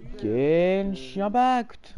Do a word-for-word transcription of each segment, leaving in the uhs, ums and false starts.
Genshin Impact.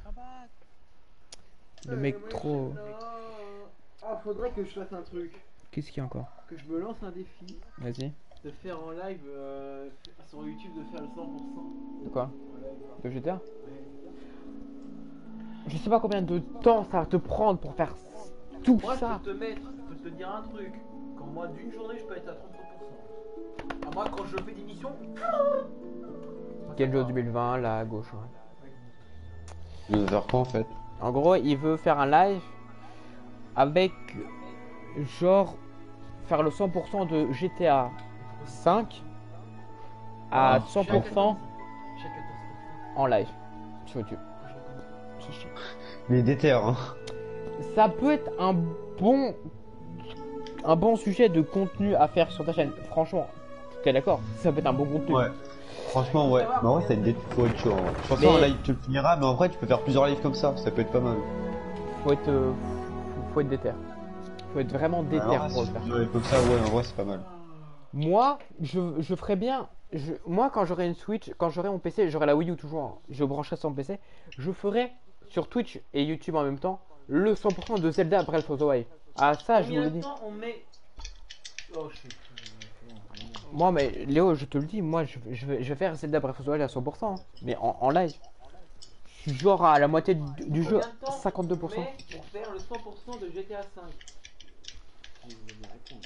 Le Euh, mec moi, trop. je- non. Ah, faudrait que je fasse un truc. Qu'est-ce qu'il y a encore? Que je me lance un défi Vas-y. de faire en live euh, sur YouTube, de faire le cent pour cent. De quoi? En live, quoi. De G T A? Ouais. Je sais pas combien de temps ça va te prendre pour faire tout Moi, je ça. peux te mettre, je peux te dire un truc. Quand moi, d'une journée, je peux être à trente-trois pour cent. Ah, moi, quand je fais des missions. Genjo deux mille vingt, là à gauche. Ouais. Il veut faire quoi en fait? En gros, il veut faire un live avec genre faire le cent pour cent de G T A cinq à Ah. cent pour cent Chaque quatorze pour cent. en live sur YouTube. Mais il est déter, hein. Ça peut être un bon un bon sujet de contenu à faire sur ta chaîne. Franchement, t'es d'accord? Ça peut être un bon contenu. Ouais. Franchement, ouais. Mais en vrai, ça va être, faut être chaud. Hein. Je pense Mais- qu'en live, tu le finiras, mais en vrai, tu peux faire plusieurs lives comme ça. Ça peut être pas mal. Faut être euh, faut être déter. Faut être vraiment déter Alors, pour le si faire. tu fais comme ça, ouais, en vrai, c'est pas mal. Moi, je, je ferais bien. Je, moi, quand j'aurai une Switch, quand j'aurai mon P C, j'aurai la Wii U toujours. Hein, je brancherai sur mon P C. Je ferai sur Twitch et YouTube en même temps le cent pour cent de Zelda Breath of the Wild. Ah, ça, je vous Combien le de dis. temps on met. Oh, je sais plus. Moi, mais Léo, je te le dis, moi, je, je vais, je vais faire Zelda Breath of the Wild à cent pour cent. Hein, mais en, en live. Je suis genre à la moitié du, du jeu, Combien de temps cinquante-deux pour cent. on met pour faire le cent pour cent de G T A cinq? Je vais bien répondre.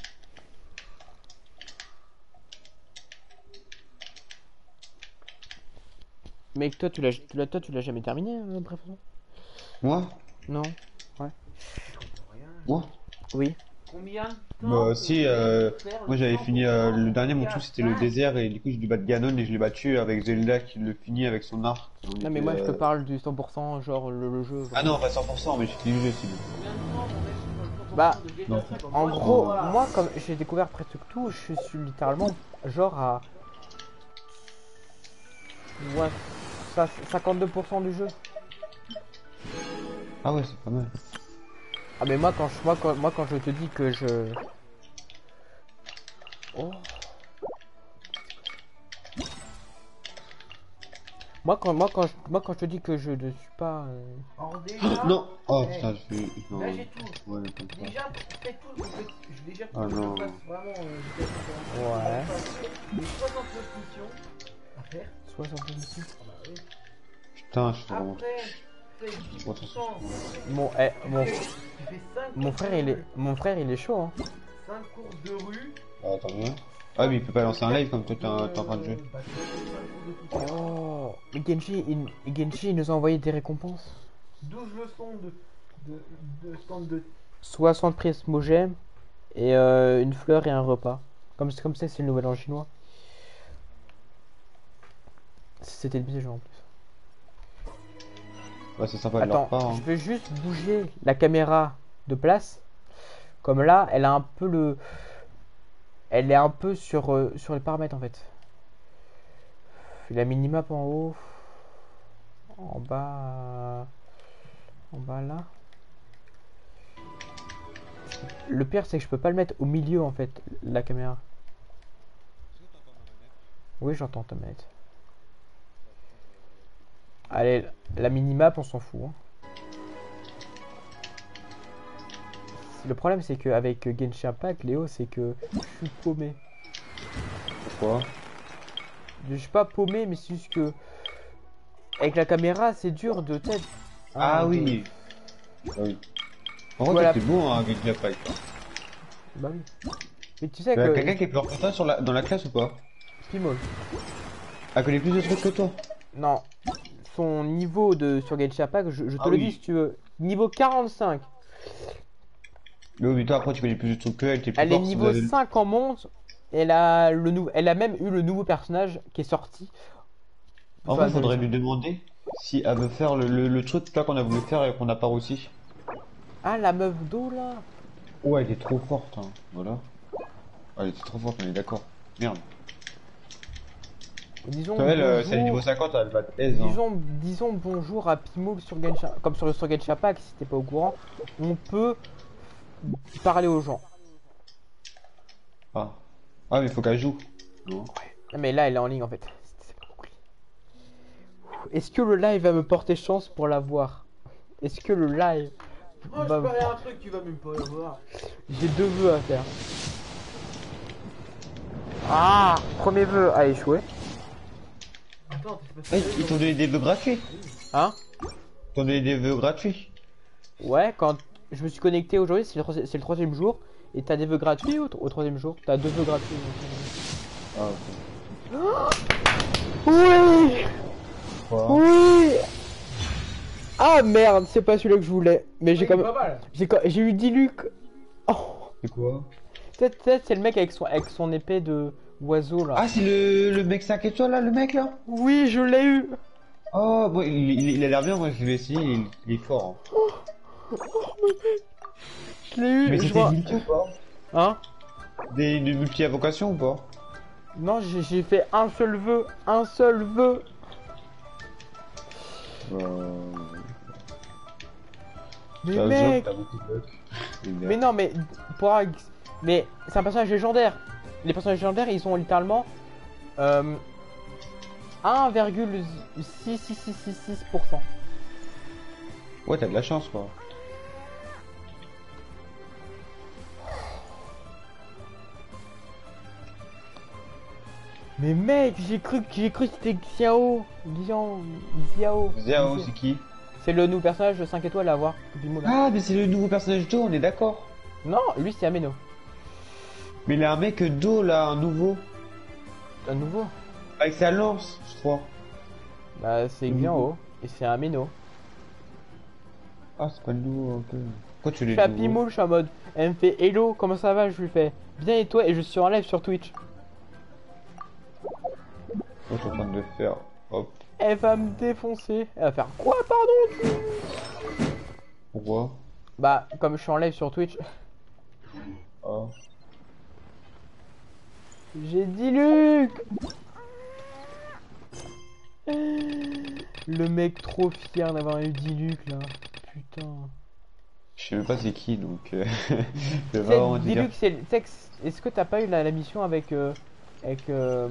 Mais toi, tu l'as, tu l'as- toi, tu l'as jamais terminé, euh, Breath of the Wild? Moi? Non. Rien. Moi? Oui. Combien de temps Bah, on si, met euh, pour faire le Moi, j'avais fini euh, le dernier, mon G T A truc, c'était le cinq? désert, et du coup, j'ai dû battre Ganon, et je l'ai battu avec Zelda qui le finit avec son arc. On Non, mais était, moi, je te euh, parle du cent pour cent, genre le, le jeu. Ah non, pas cent pour cent, mais j'ai fini le jeu sinon. Combien de temps on met sur le cent pour cent Bah, de G T A non. cinq? En Moi, gros, voilà. moi, comme j'ai découvert presque tout, je suis littéralement genre à ouais, ça- cinquante-deux pour cent du jeu. Ah ouais, c'est pas mal. Ah mais moi quand je moi quand, moi, quand je te dis que je oh. Moi quand moi quand je, moi quand je te dis que je ne suis pas euh, Alors déjà, Non! Oh eh, putain, je suis. Non. là j'ai tout. Ouais, comme ça. Déjà, faites tout. Je vais- je- déjà, Ah faut que non. je fasse vraiment. euh, G T A cinq. ouais Les soixante-neuf missions à faire. soixante minutes. Ah bah oui. Putain, je suis vraiment. Après, fais dix pour cent. Mon eh, mon Tu fais cinq mon frère il est mon frère il est chaud hein. cinq courses de rue. Ah, attends, bien. Ah, mais il peut pas lancer un live comme toi, t'es en t'es en train de jouer. Bah, tu fais cinq courses de pouce. Oh, Genji il, Genji il nous a envoyé des récompenses. douze leçons de, de, de stand de. soixante prismogèmes et euh, une fleur et un repas. Comme c'est comme ça, c'est le nouvel an chinois. C'était le piège en plus. Ouais, c'est sympa de leur Attends, part. Hein. je vais juste bouger la caméra de place. Comme là, elle a un peu le, elle est un peu sur euh, sur les paramètres en fait. La minimap en haut, en bas, en bas là. Le pire c'est que je peux pas le mettre au milieu en fait, la caméra. Oui, j'entends ta manette. Allez, la minimap, on s'en fout. Hein. Le problème, c'est qu'avec Genshin Impact, Léo, c'est que je suis paumé. Pourquoi? Je suis pas paumé, mais c'est juste que avec la caméra, c'est dur de tête. Ah oui! Ah oui. En vrai, Voilà. toi, t'es bon hein, avec la paille. Bah oui. Mais tu sais Y'a que quelqu'un qui est plus fort que toi sur la... dans la classe ou pas? Pimol, Elle connaît plus de trucs que toi? non, son niveau de sur Genshin Impact, je, je te Ah le oui. dis si tu veux, niveau quarante-cinq. Mais oui, mais toi après tu connais plus de trucs que elle, t'es plus Elle est fort. si vous niveau avez- cinq en monde. Elle a le nou... elle a même eu le nouveau personnage qui est sorti. En vrai, faudrait lui demander si elle veut faire le, le, le truc là qu'on a voulu faire et qu'on n'a pas réussi. Ah, la meuf d'eau là. Ouais, elle est trop forte, hein. Voilà. Ah, elle était trop forte, on est d'accord. Merde. Disons Elle, euh, c'est le bonjour- niveau cinquante, elle va te aise. Hein. Disons, disons bonjour à Pimol sur Genshin, comme sur le sur Genshin Impact, si t'es pas au courant, on peut parler aux gens. Ah. Ah, mais faut qu'elle joue. Non. Mais là, elle est en ligne en fait. C'est pas compris. est-ce que le live va me porter chance pour l'avoir? Est-ce que le live Moi, je va me parie por- un truc, tu vas même pas le voir. J'ai deux vœux à faire. Ah, premier vœu a échoué. Attends, t'es pas Eh, sérieux, ils t'ont donné des vœux gratuits. Hein? Ils t'ont donné des vœux gratuits. Ouais, quand je me suis connecté aujourd'hui, c'est le, troisi- c'est le troisième jour. Et t'as des vœux gratuits au, au troisième jour? T'as deux vœux gratuits. Ah, ok. Oui! Quoi? Oui! Ah merde, c'est pas celui-là que je voulais. Mais j'ai Ouais, quand il est même. pas mal. J'ai quand- j'ai eu Diluc. Oh! C'est quoi? Peut-être peut-être c'est le mec avec son, avec son épée de oiseau là. Ah, c'est le, le mec cinq étoiles là, le mec là? Oui, je l'ai eu! Oh, bon, il, il, il a l'air bien, moi je vais essayer, il, il est fort. Je l'ai eu! Mais je c'était vois- multi ou pas? Hein? Des, des multi-invocations ou pas? Non, j'ai j'ai fait un seul vœu. Un seul vœu. Euh... Mais ça se voit mec! que t'as beaucoup de bugs. Mais non, mais pour un- mais c'est un personnage légendaire. Les personnages légendaires, ils ont littéralement euh, un virgule six six six six six pour cent. Ouais, t'as de la chance quoi. Mais mec, j'ai cru que j'ai cru que c'était Xiao, Xiao, Xiao. Xiao, c'est qui? C'est le nouveau personnage de cinq étoiles à avoir. Pipimo, là. Ah, mais c'est le nouveau personnage d'eau, on est d'accord. Non, lui c'est Ameno. Mais il a un mec d'eau là, un nouveau. Un nouveau. Avec sa lance, je crois. Bah c'est Le Xiao et c'est Ameno. Ah, c'est pas le nouveau, ok. Pourquoi tu Je l'es fais à nouveau? Pimoul, je suis en mode. Elle me fait hello, comment ça va? Je lui fais bien et toi? Et je suis en live sur Twitch. Moi, je suis en train de le faire. Hop. Elle va me défoncer. Elle va faire quoi, pardon? Pourquoi? Bah, comme je suis en live sur Twitch, Ah. j'ai dit Luc. Le mec trop fier d'avoir eu dit Luc là. Putain. Je sais même pas c'est qui donc. Euh... je vais Tu pas sais, vraiment dis dire. Luc, c'est. tu sais que c- Est-ce que t'as pas eu la, la mission avec. Euh, avec. Euh,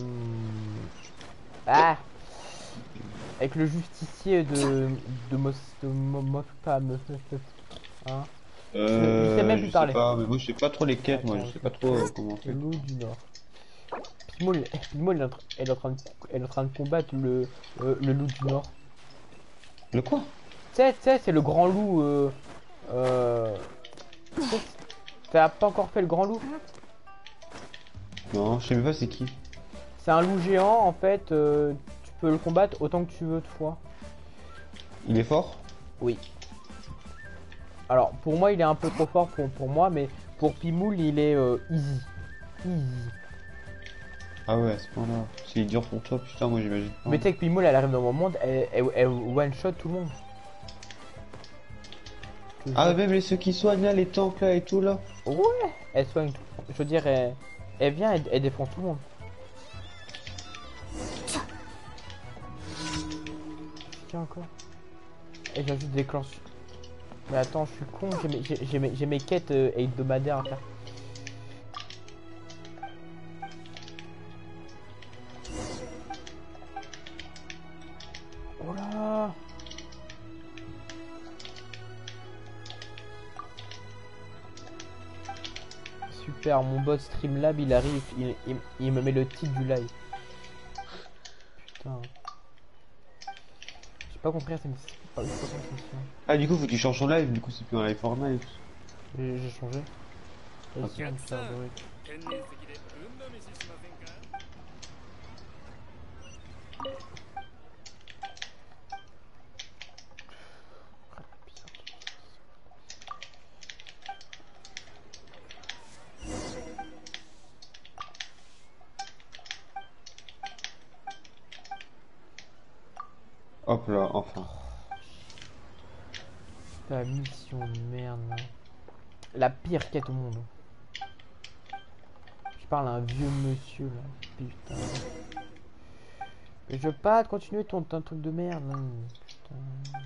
ah Avec le justicier de. de Mos. de Mo- Mo- pas Mo- hein? Euh, je sais même plus je sais parler. pas, mais moi je sais pas trop les quêtes, moi je Attends, sais pas trop euh, comment on Le fait. loup du Nord. Pimol, Pimol, elle est en train- elle est en train de, elle est en train de combattre le, euh, le loup du Nord. Le quoi? Tu sais, tu sais, c'est le grand loup. Euh, euh, tu sais, T'as pas encore fait le grand loup? Non, je sais même pas c'est qui. C'est un loup géant en fait. Euh, tu peux le combattre autant que tu veux de fois. Il est fort? Oui. Alors pour moi il est un peu trop fort pour, pour moi, mais pour Pimoul il est euh, easy. Easy. Ah ouais, à ce point-là. C'est dur pour toi, putain, moi j'imagine pas. Mais tu sais que Pimoul elle arrive dans mon monde, elle, elle, elle one shot tout le monde. Je te Ah, jure. même les ceux qui soignent là, les tanks là et tout là. Ouais, elle soigne tout. Je veux dire, elle, elle vient et elle défend tout le monde. Tiens encore. Et j'ajoute des clans. su- Mais attends, je suis con, j'ai mes, j'ai- j'ai mes, j'ai mes quêtes euh, hebdomadaires à faire. Oh là! Super, mon bot Streamlab il arrive, il, il, il me met le titre du live. Putain. J'ai pas compris, c'est c'est pas c'est pas comment ça fonctionne. Ah, du coup, faut que tu changes ton live, du coup, c'est plus un live Fortnite. J'ai j'ai changé. Ok. Vas-y, on fait un bruit. 天然石で運試ししませんか Hop là, enfin. La mission de merde là. La pire quête au monde. Je parle à un vieux monsieur là. Putain. Mais je veux pas continuer ton, ton truc de merde là. Putain.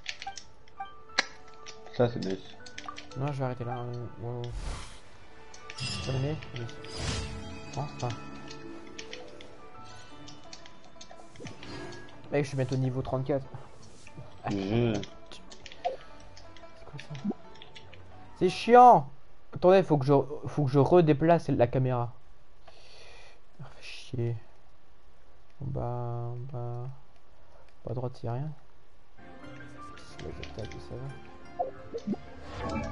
Ça, c'est nice. Non, je vais arrêter là. Ouais, ouais. Terminé. Enfin. Mec, je suis bientôt au niveau trente-quatre. Je... C'est quoi ça? C'est chiant. Attendez, faut que je faut que je redéplace la caméra. Ah, fait chier. En bas, en bas. Pas à droite, y'a rien. C'est les attaques, ça va.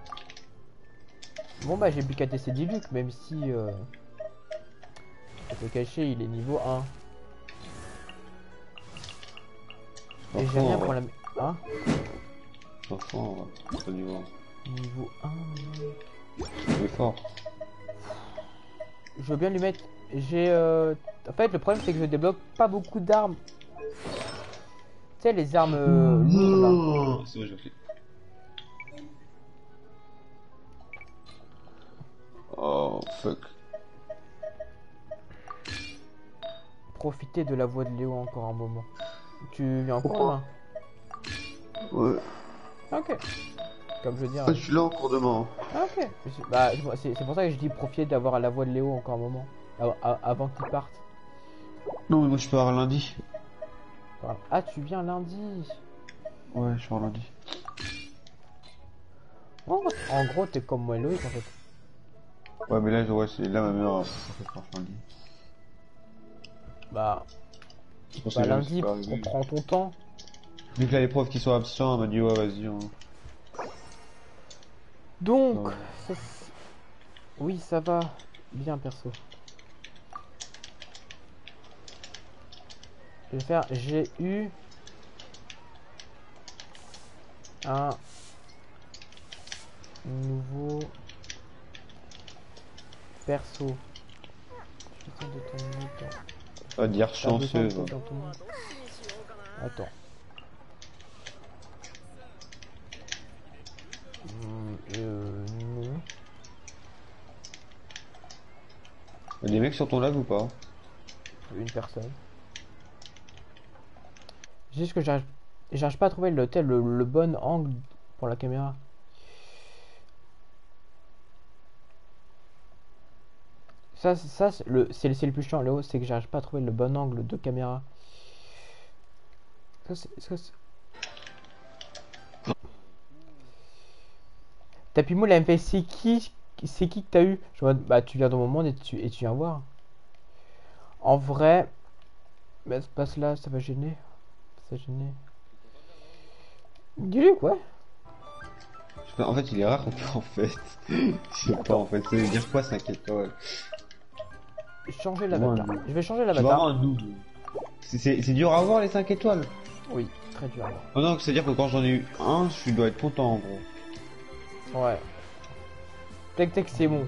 Bon bah j'ai plus qu'à tester Diluc, même si euh, je peux cacher, il est niveau un. Et j'ai rien pour la... Hein? Enfant, au niveau Niveau un. il est fort. Je veux bien lui mettre... J'ai... Euh... En fait le problème c'est que je débloque pas beaucoup d'armes. Tu sais les armes euh, lourdes là. C'est vrai, je fais. Oh fuck. Profiter de la voix de Léo encore un moment. Tu viens encore là? Ouais. Ok. Comme je dis. Ah, je suis là encore demain. Ah, ok. Bah, c'est pour ça que je dis profiter d'avoir la voix de Léo encore un moment. Av avant qu'il parte. Non, mais moi je pars lundi. Voilà. Ah, tu viens lundi. Ouais, je pars lundi. Oh, en gros, t'es comme moi, Loïc en fait. Ouais, mais là, ouais, c'est là ma mère. En fait, je pars lundi. Bah, Je pense bah que lundi, c'est pas on arrivé. prend ton temps. Vu que là, les profs qui sont absents, elle m'a dit, ouais, vas-y. Hein. Donc, Ouais. ça, oui, ça va bien perso. Je vais faire, j'ai eu un nouveau perso. Je suis de ton temps. Pas dire T'as besoin de chanceuse. toi dans ton monde. Attends. Hmm, euh, non. Y'a des mecs sur ton live ou pas? Une personne. Juste que j'arrive j'arrive pas à trouver le, tel, le, le bon angle pour la caméra. Ça, ça c'est le, c'est le, c'est le plus chiant, Léo, c'est que j'arrive pas à trouver le bon angle de caméra. Ça, c'est... ça, c'est- Tapis Moule, elle me fait c'est qui, c'est qui que t'as eu? Je vois, bah tu viens dans mon monde et tu, et tu viens voir. En vrai, bah, ce passe là, ça va gêner. Ça va gêner. Dis-lui quoi? Je sais pas, en fait, il est rare en fait. Je sais pas, en fait, ça veut dire quoi, cinq étoiles? Changer Ouais, l'avatar. ouais. Je vais changer C'est l'avatar. vraiment un double. C'est- C'est c'est dur à avoir les cinq étoiles. Oui, très dur. Oh non, c'est-à-dire que quand j'en ai eu un, je dois être content en gros. Ouais. Tac tac, c'est bon.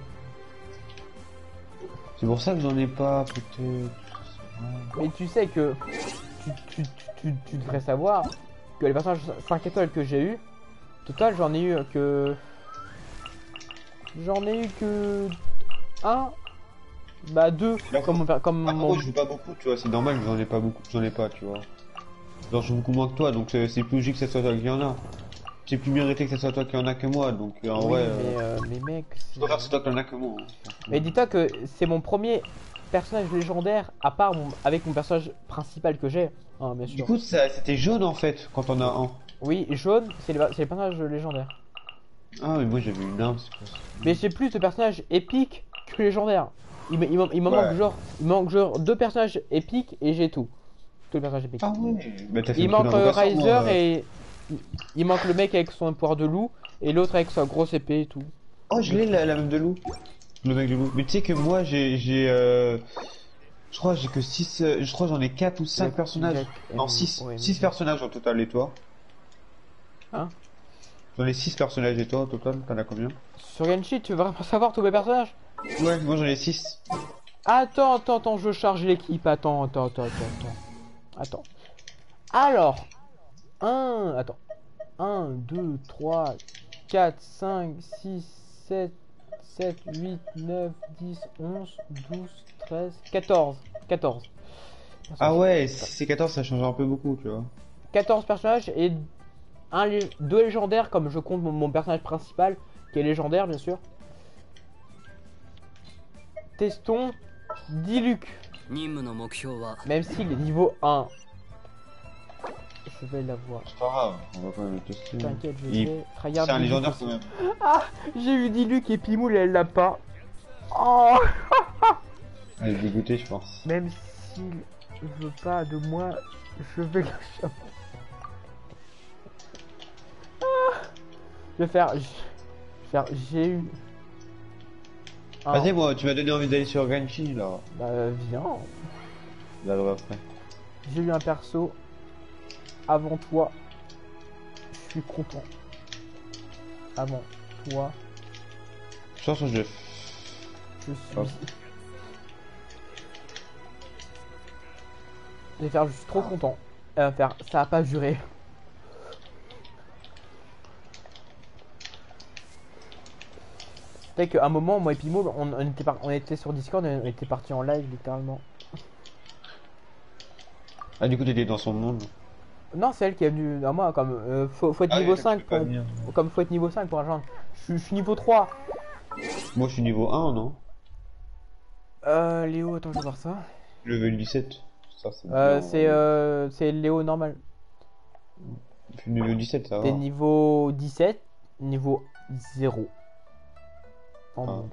C'est pour ça que j'en ai pas, peut-être. Mais tu sais que tu, tu, tu, tu devrais savoir que les personnages cinq étoiles que j'ai eu, total j'en ai eu que j'en ai eu que un, bah deux, comme mon, per- comme Ah, mon... moi, je joue pas beaucoup, tu vois, c'est normal que j'en ai pas beaucoup, j'en ai pas, tu vois. Genre, je joue beaucoup moins que toi, donc c'est c'est plus logique que ce soit toi qui en a. C'est plus mérité que ce soit toi qui en a que moi, donc euh, en Oui, vrai. mais, euh, euh, mais mec, Je c'est- préfère que c'est toi qui en a que moi. hein. mais dis-toi que c'est mon premier personnage légendaire à part mon, avec mon personnage principal que j'ai, hein, bien Du sûr. coup, ça- c'était jaune en fait, quand on a un. Oui, jaune, c'est les, c'est les personnages légendaires. Ah, mais moi j'avais une arme, c'est pour ça. Mais j'ai plus de personnages épiques que légendaires. Il me, il me- il me Ouais. manque genre, il me manque genre deux personnages épiques et j'ai tout. Tous les personnages épiques. Ah ouais. Bah, t'as fait Il une manque bonne euh, invocation, Riser moi. et il- il manque le mec avec son pouvoir de loup et l'autre avec sa grosse épée et tout. Oh, je l'ai la, la même de loup. Le mec de loup. Mais tu sais que moi j'ai. j'ai euh... Je crois que j'ai que six. Je crois que j'en ai quatre ou cinq Jack- personnages. Jack et- Non, six. ouais, six mais- personnages en total, et toi? Hein? J'en ai six personnages, et toi au total? T'en as combien? Sur Genshin, tu veux vraiment savoir tous mes personnages? Ouais, moi j'en ai six. Attends, attends, attends, je charge l'équipe. Attends, attends, attends, attends, attends. Attends. Alors, un, attends. un, deux, trois, quatre, cinq, six, sept, sept, huit, neuf, dix, onze, douze, treize, quatorze. quatorze. Ah ouais, si c'est quatorze, ça change un peu beaucoup, tu vois. quatorze personnages et un, lé- deux légendaires comme je compte mon, mon personnage principal qui est légendaire bien sûr. testons Diluc. 任務の目標は Même s'il est niveau un. Je vais l'avoir. C'est pas grave, on va quand même le tester. T'inquiète, je Il- vais. Regarde. C'est un Diluc légendaire aussi. quand même. Ah, j'ai eu Diluc et Pimoul, elle l'a pas. Oh. Elle est dégoûtée, je pense. Même s'il veut pas de moi, je vais le choper. Ah. Je vais faire. Je vais faire. J'ai eu. un. Vas-y, moi, tu m'as donné envie d'aller sur Ganchi là. Bah, viens. Là, là, après. J'ai eu un perso avant toi. Je suis content. Avant toi, Je pense que je. je suis. Hop. Je vais faire, je suis trop content. Elle va faire, ça a pas duré. C'est qu'à un moment, moi et Pimo, on, on était par- on était sur Discord, on était parti en live littéralement. Ah, du coup, t'étais dans son monde. Non, c'est elle qui est venue à moi, comme euh, faut, faut être Ah, niveau oui, cinq tu peux pas pour, venir. comme faut être niveau cinq pour rejoindre. Je, suis- je suis niveau trois. Moi, je suis niveau un, non? Euh, Léo, attends, je vais voir ça. Level dix-sept. Ça, c'est Euh, bien. c'est euh, c'est Léo normal. Je suis niveau dix-sept, ça va. T'es niveau dix-sept, niveau zéro. En Ah. monde.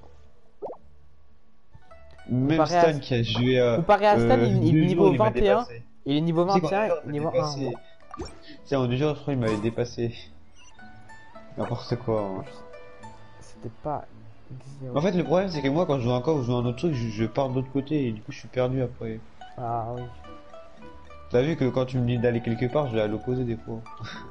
Même Comparé à- Stan qui a joué à. Comparé à Stan, il- il est deux niveau jours, m'a vingt et un. dépassé. Il est niveau Tu sais, vingt et un, quand niveau il m'a un. dépassé. Tu sais, en deux jours, je crois, il m'avait dépassé. N'importe quoi. Hein. C'était pas zéro. En fait, le problème, c'est que moi, quand je joue encore ou je joue à un autre truc, je, je pars de l'autre côté et du coup, je suis perdu après. Ah oui. T'as vu que quand tu me dis d'aller quelque part, je vais à l'opposé des fois.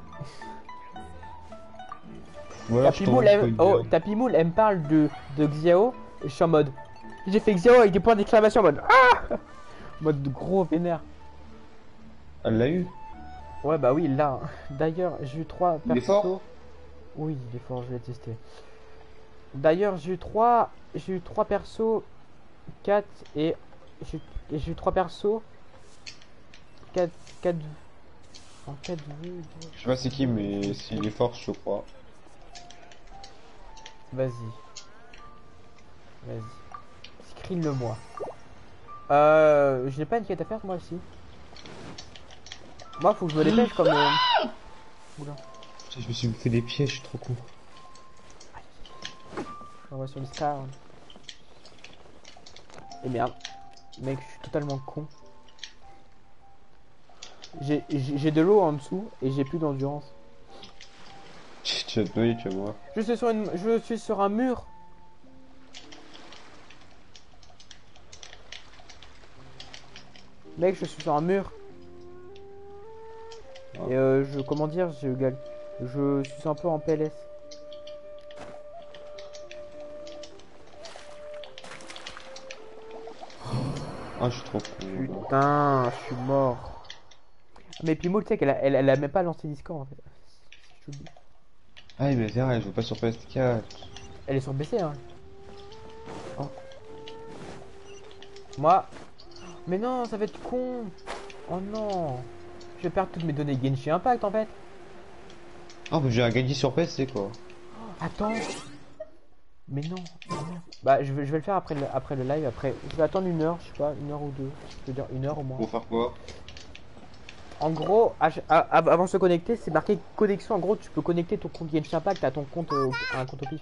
Ou alors, je Tapimoul, tombe elle, sur oh, une- Tapimoul, elle me parle de, de Xiao, et je suis en mode. J'ai fait Xiao avec des points d'exclamation en mode. Ah en mode gros vénère. Elle l'a eu. Ouais, bah oui, là. D'ailleurs, j'ai eu trois Il est persos. fort. Oui, il est fort, je vais tester. D'ailleurs, j'ai eu trois. J'ai eu trois persos. quatre et. J'ai et j'ai eu trois persos. quatre. quatre. En quatre vues. Je sais pas c'est qui, mais s'il est fort, je crois. Vas-y. Vas-y. Screen-le moi. Euh. J'ai pas une quête à faire moi aussi. Moi faut que je me dépêche comme. euh, Oula. Putain, je me suis fait des pièges, je suis trop con. On va sur le star. Et merde. Mec, je suis totalement con. J'ai j'ai j'ai de l'eau en dessous et j'ai plus d'endurance. Tu vas te noyer, tu vas voir. Je suis sur une. Je suis sur un mur. Mec, je suis sur un mur. Ah. Et euh, je. Comment dire, je gal- Je suis un peu en P L S. Ah, je suis trop con. Putain, je suis mort. Mais Pimo, tu sais qu'elle a, elle, elle a même pas lancé Discord en fait. Je t'oublie. Ah, mais c'est vrai, je joue pas sur P S quatre. Elle est sur B C, hein. Oh. Moi. Mais non, ça va être con. Oh non. Je vais perdre toutes mes données Genshin Impact en fait. Ah, mais j'ai un gagné sur P S, c'est quoi? Attends. Mais non. Oh non. Bah, je vais, je vais le faire après le, après le live. Après, je vais attendre une heure, je sais pas, une heure ou deux. Je veux dire une heure au moins. Pour faire quoi? En gros, à- à- avant de se connecter, c'est marqué connexion. En gros, tu peux connecter ton compte Genshin Impact à ton compte, euh, à un compte au pif.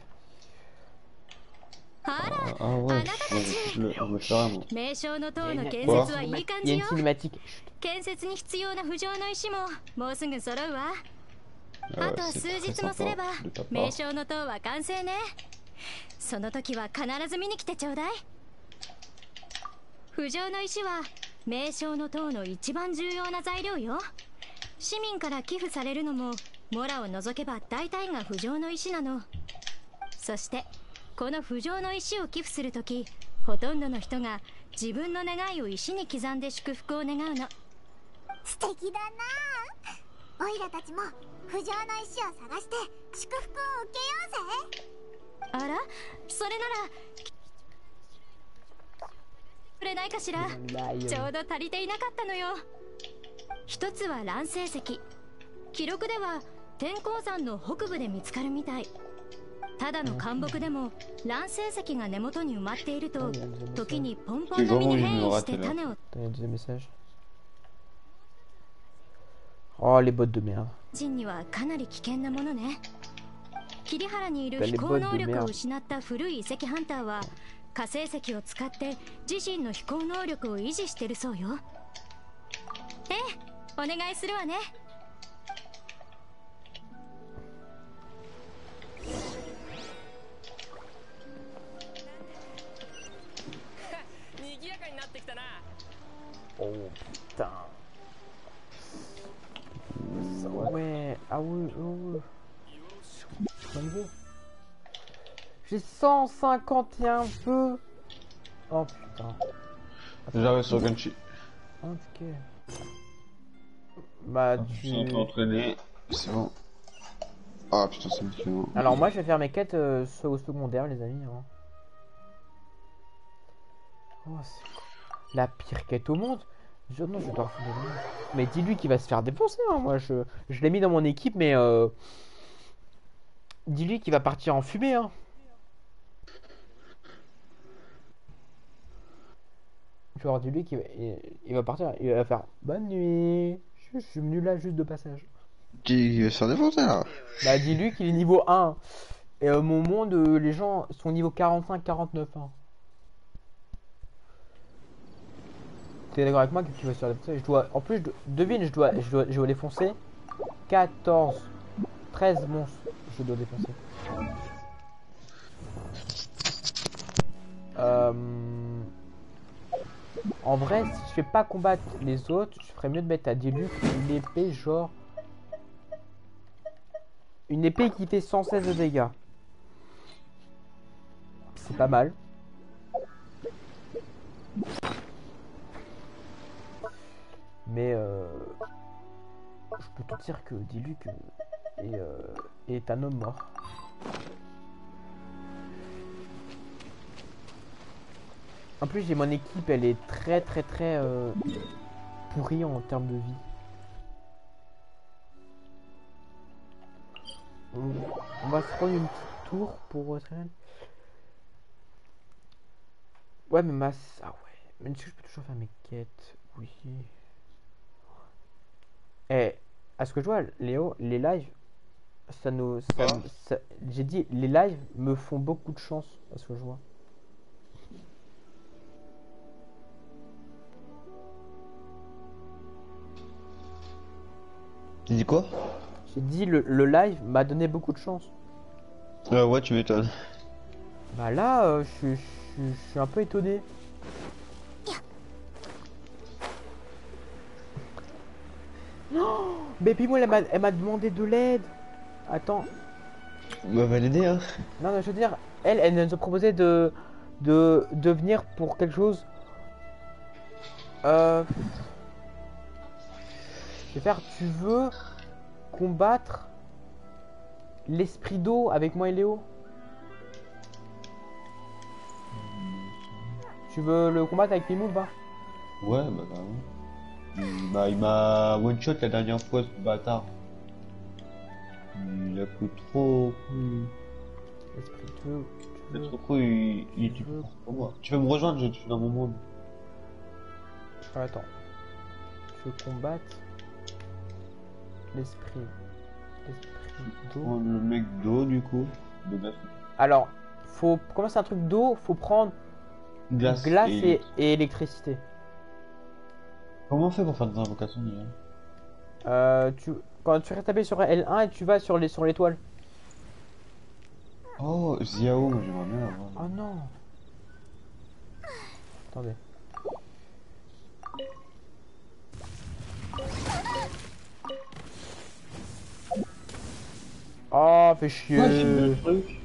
Ah, ah ouais, je, je, je, je me ferai moi. 名称の塔の建 Quoi 設はいい感 Il y a じ une よ。 cinématique. Chut. 建設に必要な浮上の石ももうすぐ揃うわ。 Ah あ ouais, と c'est 数 très 日もすれば sympa de ta part. 名称の塔は完成ね。その時は必ず見に来てちょうだい。浮上の石は名称の塔の一番重要な材料よ。市民から寄付されるのもモラを除けば大体が浮上の石なの。そしてこの浮上の石を寄付するとき、ほとんどの人が自分の願いを石に刻んで祝福を願うの。 素敵だなあ。オイラたちも浮上の石を探して祝福を受けようぜ。 あら、それならくれないかしら。ちょうど足りていなかったのよ。一つは乱世石。記録では天候山の北部で見つかるみたい。 ただの干木でも卵生石が根元に埋まっていると Il y a un deuxième 時 message. にポンポン並みに変異して種を Attends, il y a un deuxième message. Oh, les bottes de merde. 人にはかなり危険なものね。桐原にいる Les 飛行 bottes 能 de 力を merde. 失った古い遺跡ハンターは火星石を使って自身の飛行能力を維持してるそうよ。ええ、お願いするわね。 賑やかになってきたな。 Oh putain. Ouais, ah oui, oh, ouais. Bon niveau. J'ai cent cinquante et un feux. Oh putain. J'arrive sur Gunchi. Ok. Bah Je tu... suis en train d'entraîner. C'est bon. Ah putain, c'est bon. Alors moi je vais faire mes quêtes euh, au secondaire les amis. Hein. Oh, c'est quoi la pire quête au monde. Je, non, je dois refaire des monde. Mais dis-lui qu'il va se faire défoncer. Hein. Moi je, je l'ai mis dans mon équipe mais... Euh... Dis-lui qu'il va partir en fumée. Hein. Genre dis-lui qu'il va, il, il va partir. Il va faire bonne nuit. Je, je suis venu là juste de passage. Il va se faire défoncer là. Bah dis-lui qu'il est niveau un. Et euh, mon monde, euh, les gens sont niveau quarante-cinq quarante-neuf. Hein. T'es d'accord avec moi qu'il va se faire défoncer? Je dois, en plus, je dois, devine, je dois, je dois, je dois défoncer quatorze, treize monstres. Je dois défoncer. Euh... En vrai, si je fais pas combattre les autres, je ferais mieux de mettre à Diluc une épée genre... Une épée qui fait cent seize de dégâts. C'est pas mal. Mais euh... je peux te dire que Diluc est, euh... est un homme mort. En plus j'ai mon équipe, elle est très très très euh, pourrie en termes de vie. On, on va se prendre une petite tour pour euh, ouais mais ma... Ah ouais, mais est-ce que je peux toujours faire mes quêtes? Oui. Eh, à ce que je vois, Léo, les lives, ça nous... Ça, ça, j'ai dit, les lives me font beaucoup de chance, à ce que je vois. Tu dis quoi? J'ai dit le, le live m'a donné beaucoup de chance. Euh, ouais, tu m'étonnes. Bah là, euh, je, je, je suis un peu étonné. Non, Baby moi elle m'a elle m'a demandé de l'aide. Attends. Bah, va l'aider, hein. Non, non, je veux dire, elle, elle nous a proposé de, de, de venir pour quelque chose. Euh... Je vais faire, tu veux combattre l'esprit d'eau avec moi et Léo? Tu veux le combattre avec Pimou ou pas? Ouais, bah, bah, ouais. Bah, il m'a one shot la dernière fois, ce bâtard. Il a pris trop. L'esprit d'eau, tu Il a veux... trop trop, il, il est plus fort pour moi. Tu veux me rejoindre, je suis dans mon monde. Ah, attends. Tu veux combattre l'esprit. L'esprit d'eau. Prendre le mec d'eau, du coup. De glace. Alors, faut. Comment c'est un truc d'eau? Faut prendre Glace, glace et... et, et électricité. Comment on fait pour faire des invocations déjà? Euh, tu... Quand tu restes tapé sur L un et tu vas sur les sur l'étoile. Oh, Xiao, moi j'aimerais bien l'avoir. Oh non. Attendez. Oh, fais chier. Ouais, j'ai eu le truc.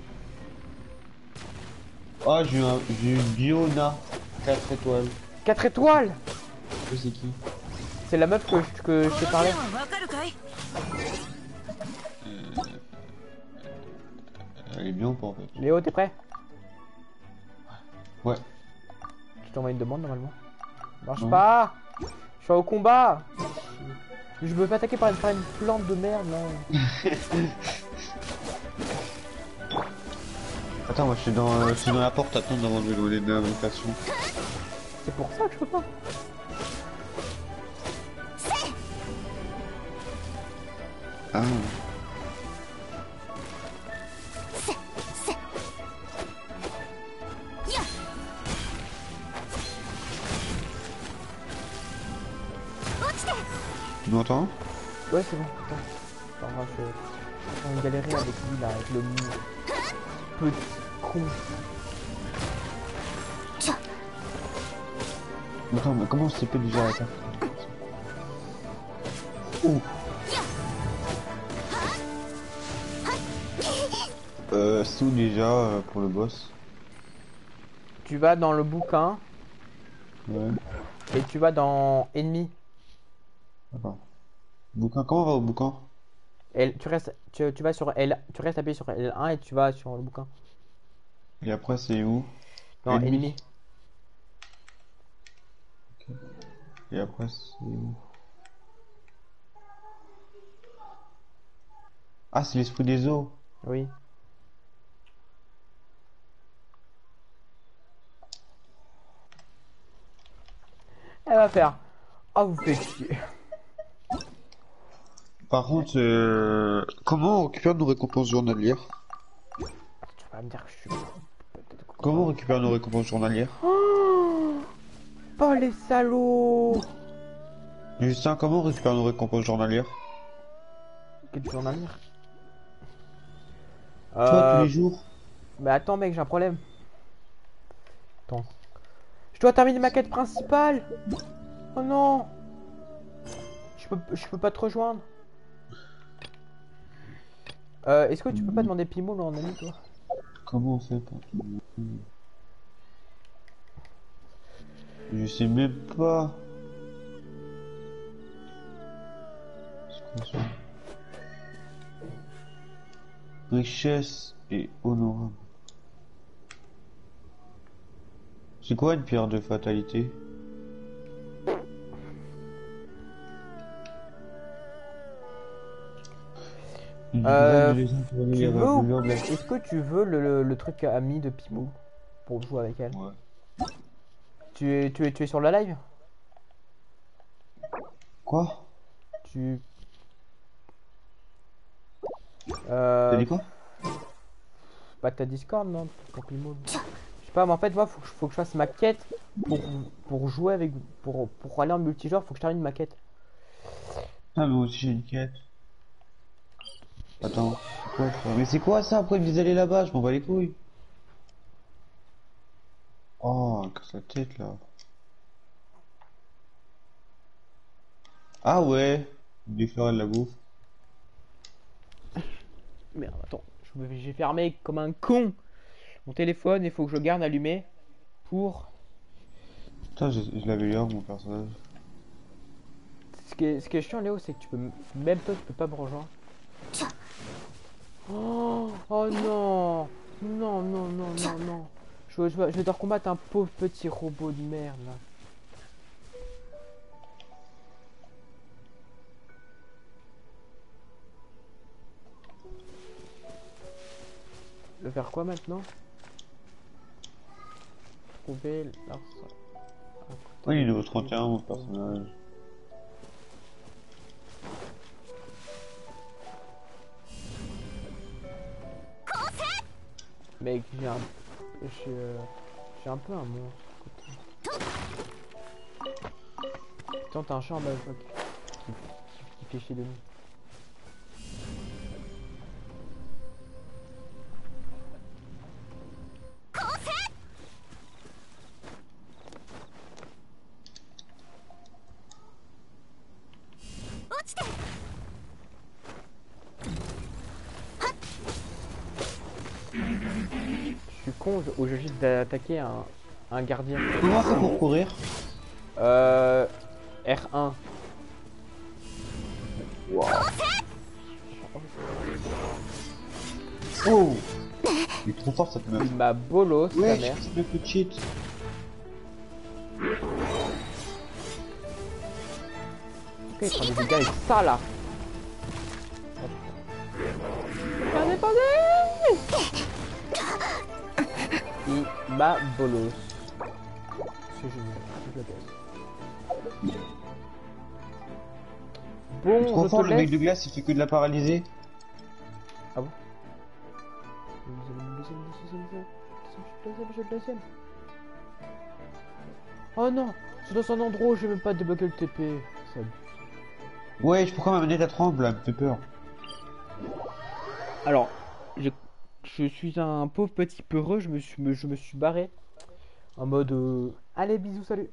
Oh, j'ai eu un... j'ai eu Biona. quatre étoiles. quatre étoiles. Je sais qui. C'est la meuf que je, que je t'ai parlé. Elle est bien ou pas en fait? Léo, t'es prêt? Ouais. Je t'envoie une demande normalement. Marche Non. pas. Je suis au combat. Je me fais attaquer par une, par une plante de merde là. Attends, moi je suis dans, euh, je suis dans la porte, attends devant le vélo d'invitation. C'est pour ça que je peux pas. Ah. Tu m'entends? Ouais, c'est bon. Attends. Attends, moi, je je suis en train de galérer avec lui là, avec le mou. Petit con. Attends, mais comment c'est pas déjà la carte? Ouh. Euh, c'est où déjà euh, pour le boss? Tu vas dans le bouquin Ouais. et tu vas dans ennemi. D'accord. Bouquin, comment on va au bouquin? L, tu restes, tu, tu vas sur L, tu restes appuyé sur L un et tu vas sur le bouquin. Et après c'est où? Non, Ennemi. ennemi. Et après c'est où? Ah, c'est l'esprit des eaux. Oui. Elle va faire. Ah, vous faites chier. Par contre, euh, comment on récupère nos récompenses journalières? Tu vas me dire que je suis. Comment on récupère nos récompenses journalières? Oh, oh les salauds. Justin, comment on récupère nos récompenses journalières? Quel journalier? Toi, tous Euh. les jours? Mais attends, mec, j'ai un problème. Attends. Je dois terminer ma quête principale. Oh non. Je peux, je peux pas te rejoindre. Euh, est-ce que tu peux pas demander Pimoul en ami, toi? Comment on fait pour... Je sais même pas. C'est quoi ça? Richesse et honorable. C'est quoi une pierre de fatalité? Euh, Une dizaine de Tu légendes veux pour ou- les ravageurs de la- Est-ce que tu veux le, le, le truc ami de Pimoul pour jouer avec elle? Ouais. Tu es, tu es, tu es sur la live? Quoi? Tu... T'as Euh... dit quoi? Bah t'as Discord, non? Pour Pimoul. Je sais pas, mais en fait, moi, faut que, je- faut que je fasse ma quête pour, pour jouer avec... Pour, pour aller en multijoueur, faut que je termine ma quête. Ah, mais moi aussi j'ai une quête. Attends, c'est quoi ça? Mais c'est quoi ça? Après ils me disent aller là-bas, je m'en bats les couilles. Oh, casse la tête là. Ah ouais, des fleurs et de la bouffe. Merde, attends. je me- J'ai fermé comme un con mon téléphone, il faut que je le garde allumé pour... Putain, je, je l'avais eu mon personnage. Ce qui est, ce qui est chiant, Léo, c'est que tu peux... m- Même toi, tu peux pas me rejoindre. Oh, oh non. Non, non, non, non, non. Je, je, vais- je vais devoir combattre un pauvre petit robot de merde, là. Le faire quoi maintenant? Trouver l'arse. Oui, il est niveau trente et un mon personnage. Mec, j'ai un... J'ai euh, j'ai un peu un monstre. Putain, t'as un chat en bas, je vois, qui, qui, qui fait chier de nous. Je suis con, je- ou je juste d'attaquer un, un gardien. Comment on fait pour courir? Euh... R un. Oh! Il est trop fort cette meuf. Il m'a bolos, ta Ouais, mère. je peux cheat. Pourquoi il prend des dégâts avec ça là? Regardez, regardez! Il m'a bolos. C'est génial. Je la baisse. Bon, Trop je fort, te le mec laisse. de glace, il fait que de la paralyser. Ah bon? J'ai le deuxième. Oh non, c'est dans un endroit où j'ai même pas débloqué le T P. Ça abuse. Ouais, pourquoi m'a amené ta tremble là, elle me fait peur. Alors, je, je suis un pauvre petit peureux, je me suis, me- je me suis barré. En mode, euh, allez bisous, salut.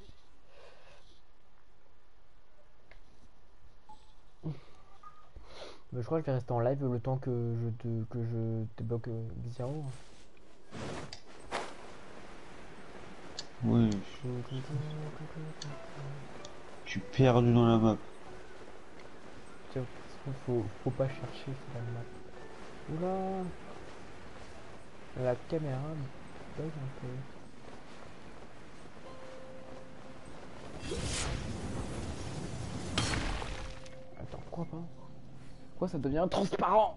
Mais je crois que je vais rester en live le temps que je, te, que je débloque euh, Xero. Ouais, je suis perdu dans la map. Tiens, faut, faut pas chercher sur la map. Oula, la caméra bug un peu. Attends, quoi pas? Pourquoi ça devient transparent?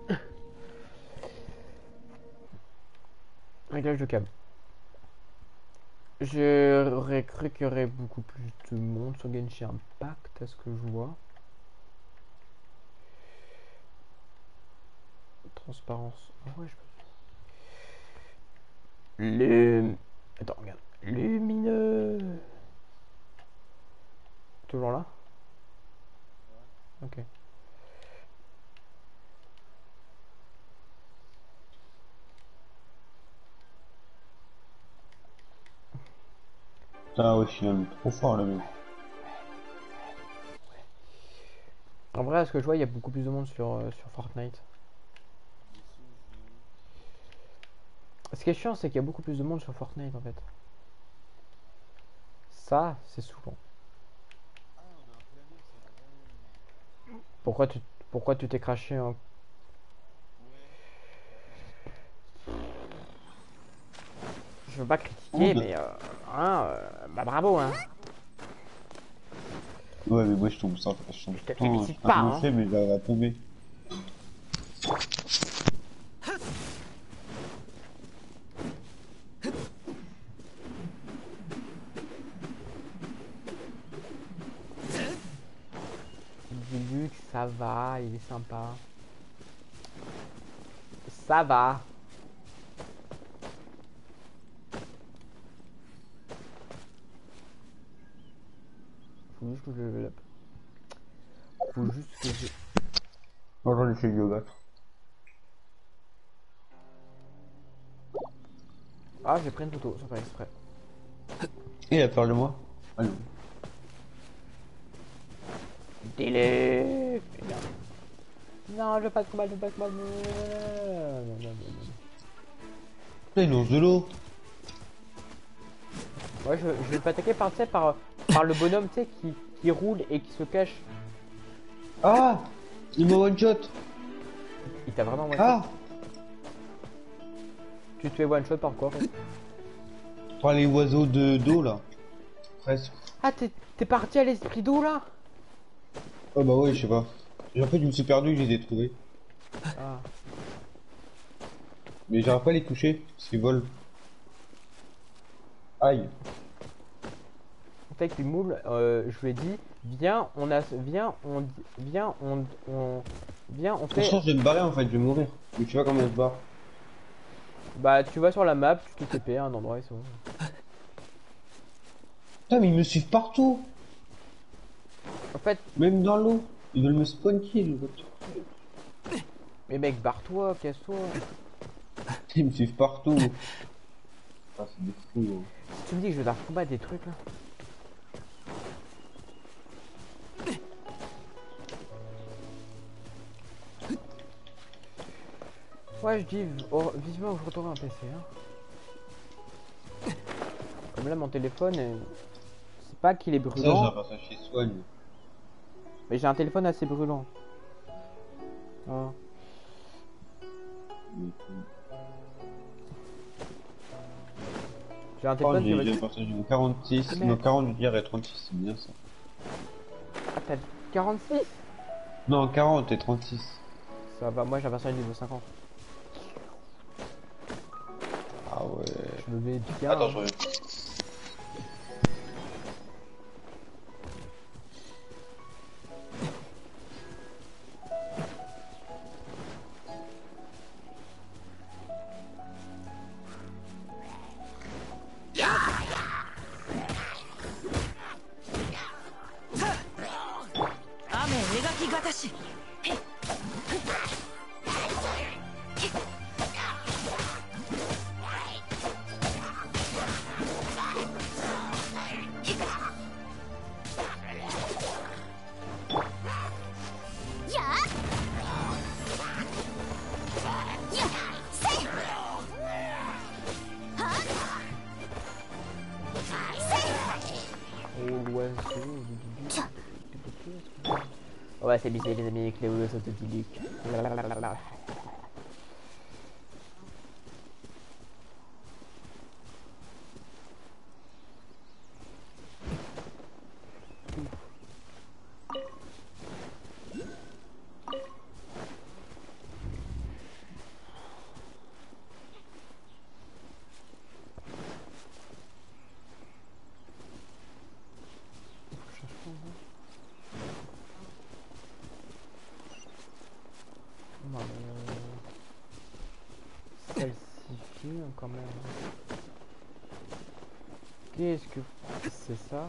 Réglage de câble. J'aurais cru qu'il y aurait beaucoup plus de monde sur Genshin Impact, à ce que je vois. Transparence. Ah ouais, je peux. Le... Attends, regarde. Lumineux. Toujours là? Ok. Ah ouais, je suis même trop fort le mec. En vrai, à ce que je vois, il y a beaucoup plus de monde sur, euh, sur Fortnite. Ce qui est chiant, c'est qu'il y a beaucoup plus de monde sur Fortnite en fait. Ça, c'est souvent. Pourquoi tu pourquoi tu t'es craché en... Je veux pas critiquer, Oh, mais euh, hein, euh, bah bravo hein. Ouais, mais moi je tombe sans. Je tombe Je te tout le temps, félicite je sais pas, comment hein. je fais, mais j'arrive à tomber. Dis-lui que ça va, il est sympa. Ça va. Faut juste que je level up. Faut juste que je... Moi j'en ai fait le yoga. Ah, j'ai pris une photo, c'est pas exprès. Et il a peur de moi. Ah non. Délai. Non, je veux pas de combat, je veux pas de combat. Non, non, non, non. Putain, il lance de l'eau. Ouais, je, je vais m'attaquer par, tu sais, par, par le bonhomme, tu sais, qui, qui roule et qui se cache. Ah, il m'a one shot. Il t'a vraiment one shot. Ah, Tu te fais one shot par quoi en fait? par les oiseaux de d'eau là. Presque. Ah, t'es t'es parti à l'esprit d'eau là? Oh bah ouais, je sais pas. Et en fait, je me suis perdu, je les ai trouvés. Ah. Mais j'arrive pas à les toucher, parce qu'ils volent. Aïe. Avec les moules, euh, je lui ai dit, viens, on a, viens, on, viens, on, on, viens, on Je fait. pense que je vais me barrer en fait, je vais mourir. Mais tu vois comment on se barre. Bah, tu vas sur la map, tu te T P à un endroit et c'est bon. Putain, mais ils me suivent partout. En fait, Même dans l'eau. Ils veulent me spawn kill. mais mec, barre-toi, casse-toi. Ils me suivent partout. Ah, c'est des fous. Hein. Si tu me dis que je vais leur combattre des trucs là. Ouais, je dis oh, vivement que je retourne un P C. Hein. Comme là, mon téléphone, euh, c'est pas qu'il est Ça, j'ai brûlant, l'impression chez Soigne. mais j'ai un téléphone assez brûlant. Ah. J'ai un Oh, téléphone qui j'ai va... j'ai l'impression que j'ai quarante-six, Merde. non quarante hier et trente-six, c'est bien ça. Ah, t'as quarante-six? Non, quarante et trente-six. Ça va, moi j'ai la version niveau cinquante. Ah ouais. me mets bien. Attends, je reviens. Ouais, c'est bizarre les amis avec les oiseaux de Diluc. Falsifié quand même. Qu'est-ce que c'est ça?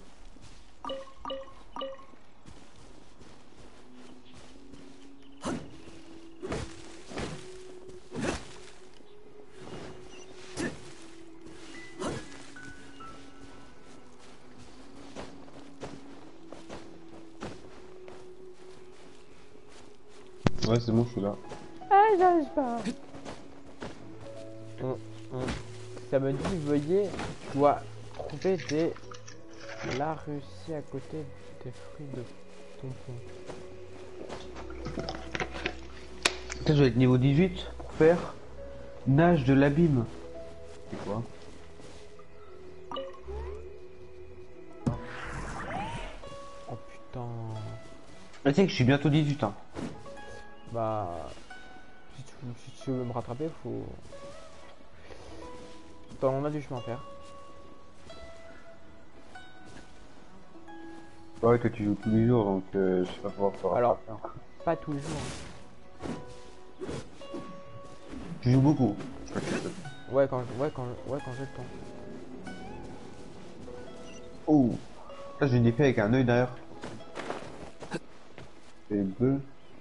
Ouais, c'est bon, je suis là. Ah, j'arrive pas. Hum, hum. Ça me dit, veuillez, tu dois trouver des... La Russie à côté des fruits de ton pont. Peut-être je vais être niveau dix-huit pour faire nage de l'abîme. C'est quoi? Oh putain. Ah, tu sais que je suis bientôt dix-huit ans. Bah... Si tu, si tu veux me rattraper, faut... Attends, on a du chemin à faire. Ouais, que tu joues tous les jours, donc euh, je sais pas pouvoir te rattraper. Alors, pas toujours. Tu joues beaucoup. Ouais, quand, ouais, quand, ouais, quand j'ai le temps. Oh, là j'ai une épée avec un œil derrière. C'est bleu.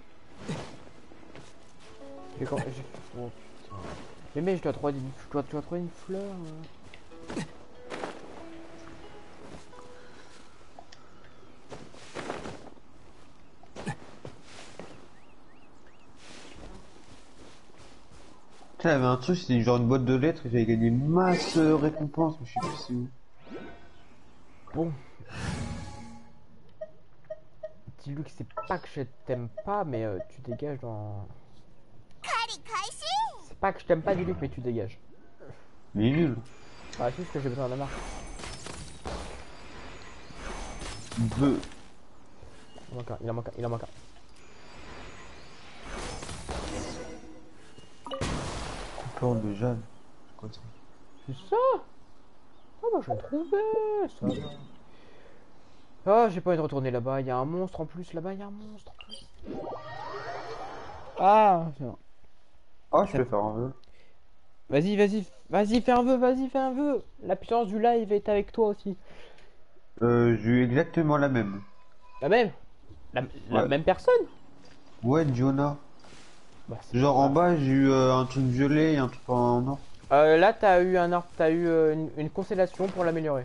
J'ai quand... j'ai- Oh putain. Mais mec, je dois trouver une, je dois, je dois trouver une fleur. euh. Tu sais, il y avait un truc, c'était genre une boîte de lettres et j'avais gagné masse de récompenses, mais je sais plus c'est où. Bon. Dis-lui que c'est pas que je t'aime pas, mais euh, tu dégages dans... C'est pas que je t'aime pas, dis-lui, mais tu dégages. Mais il est nul. Ah, c'est juste que j'ai besoin d'un marque. Deux. Il en manque un, il en manque un, il en manque un. Coupeur de Jeanne. C'est quoi ça? C'est ça? Ah bah je l'ai trouvé, ça va. Ah, j'ai pas envie de retourner là-bas, il y a un monstre en plus, là-bas il y a un monstre en plus. Ah, non. Ah, je peux faire un vœu. Vas-y, vas-y, vas-y, fais un vœu, vas-y, fais un vœu. La puissance du live est avec toi aussi. Euh, j'ai eu exactement la même. La même? La, la Ouais. même personne? Ouais, Jonah. Bah, c'est Genre pas en grave. bas, j'ai eu euh, un truc violet et un truc en or. Euh, là, t'as eu un arbre, t'as eu euh, une, une constellation pour l'améliorer.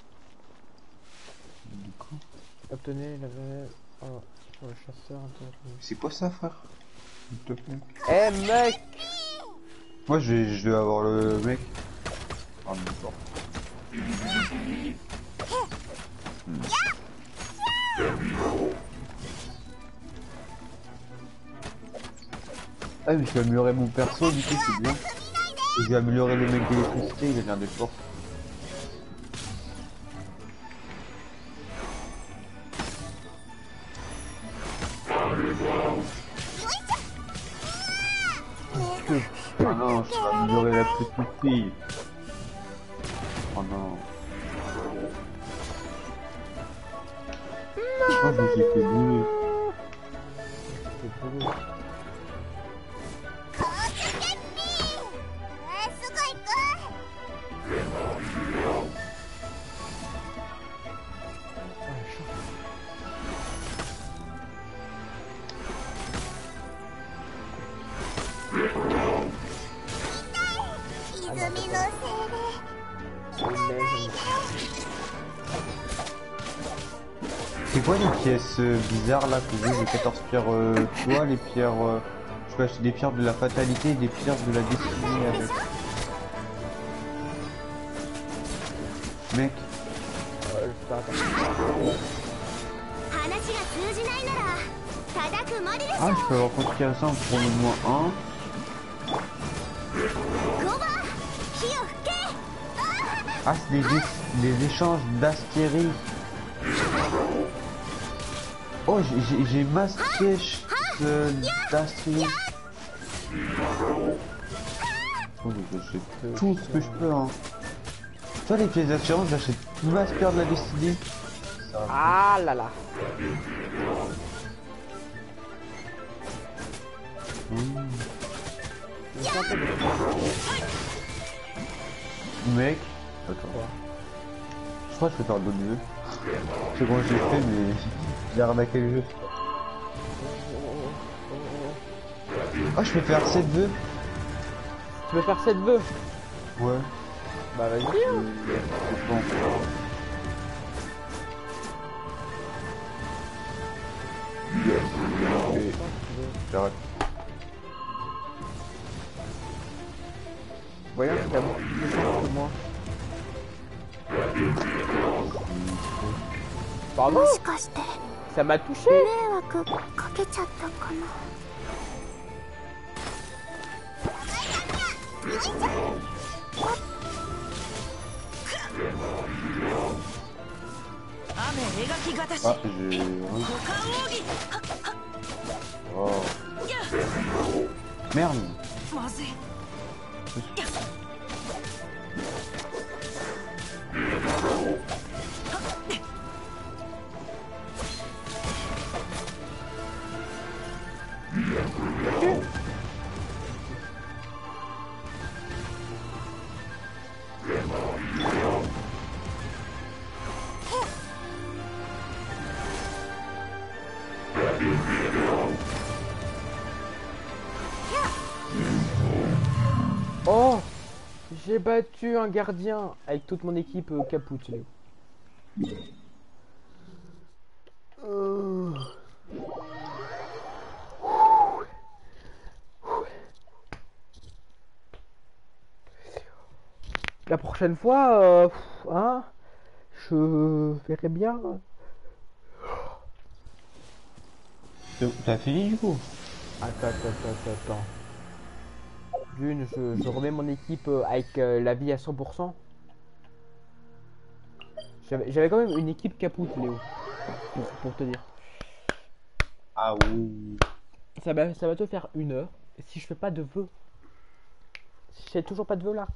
Du coup, Obtenez la oh, pour le chasseur. c'est quoi ça, frère? S'il te plaît. Eh mec! Moi, je vais, je vais avoir le mec. Ah, mais d'accord. Ah, mais je vais améliorer mon perso, du coup, c'est bien. Et je vais améliorer le mec d'électricité, il a l'air d'être fort. Ah non, je vais améliorer la petite fille. Moi, je me suis fait bouler. C'est beau. こうつけっぴー。えー、すぐ行く。 痛い。泉の精霊。行かないで。 C'est quoi les pièces euh, bizarres là que j'ai? Les quatorze pierres, euh, tu vois, les pierres. Euh, je peux acheter des pierres de la fatalité et des pierres de la destinée avec. Mec, Ouais, je sais pas, attends. 話が通じないなら叩くまででしょ。 ah, je peux avoir conquis ça pour le moins un. ゴバ火を吹け。あ Ah, c'est des, é- des échanges d'astéries. Oh, j'ai- j'ai j'ai masqué euh, d'astéries. Oh, j'achète tout ce que je peux, hein. Toi, les pièces d'assurance, j'achète tout ma pierre de la destinée. Ah là là. Mec, attends. Je crois que je peux faire d'autres jeux. Je sais comment j'ai fait, mais j'ai arnaqué le jeu. Ah, je peux faire sept vœux. Tu veux faire sept vœux? Ouais. Bah vas-y. Euh, c'est bon. Et- J'arrête. Voyons si t'as beaucoup plus de chance que moi. Pardon? もしかして Ça m'a touché? 迷惑かけちゃったかな。 雨描きがたし Ah, j'ai... 五感奥義 Oh. Merde. まずい Oh! J'ai battu un gardien avec toute mon équipe euh, capoute, Léo. Euh. La prochaine fois, euh, hein, je verrai bien. T'as fini du coup? Attends, attends, attends, attends. D'une, je, je remets mon équipe euh, avec euh, la vie à cent pour cent. J'avais j'avais quand même une équipe capoute, Léo. Pour, pour te dire. Ah oui. Ça va, ça va te faire une heure. Si je fais pas de vœux. Si j'ai toujours pas de vœux là.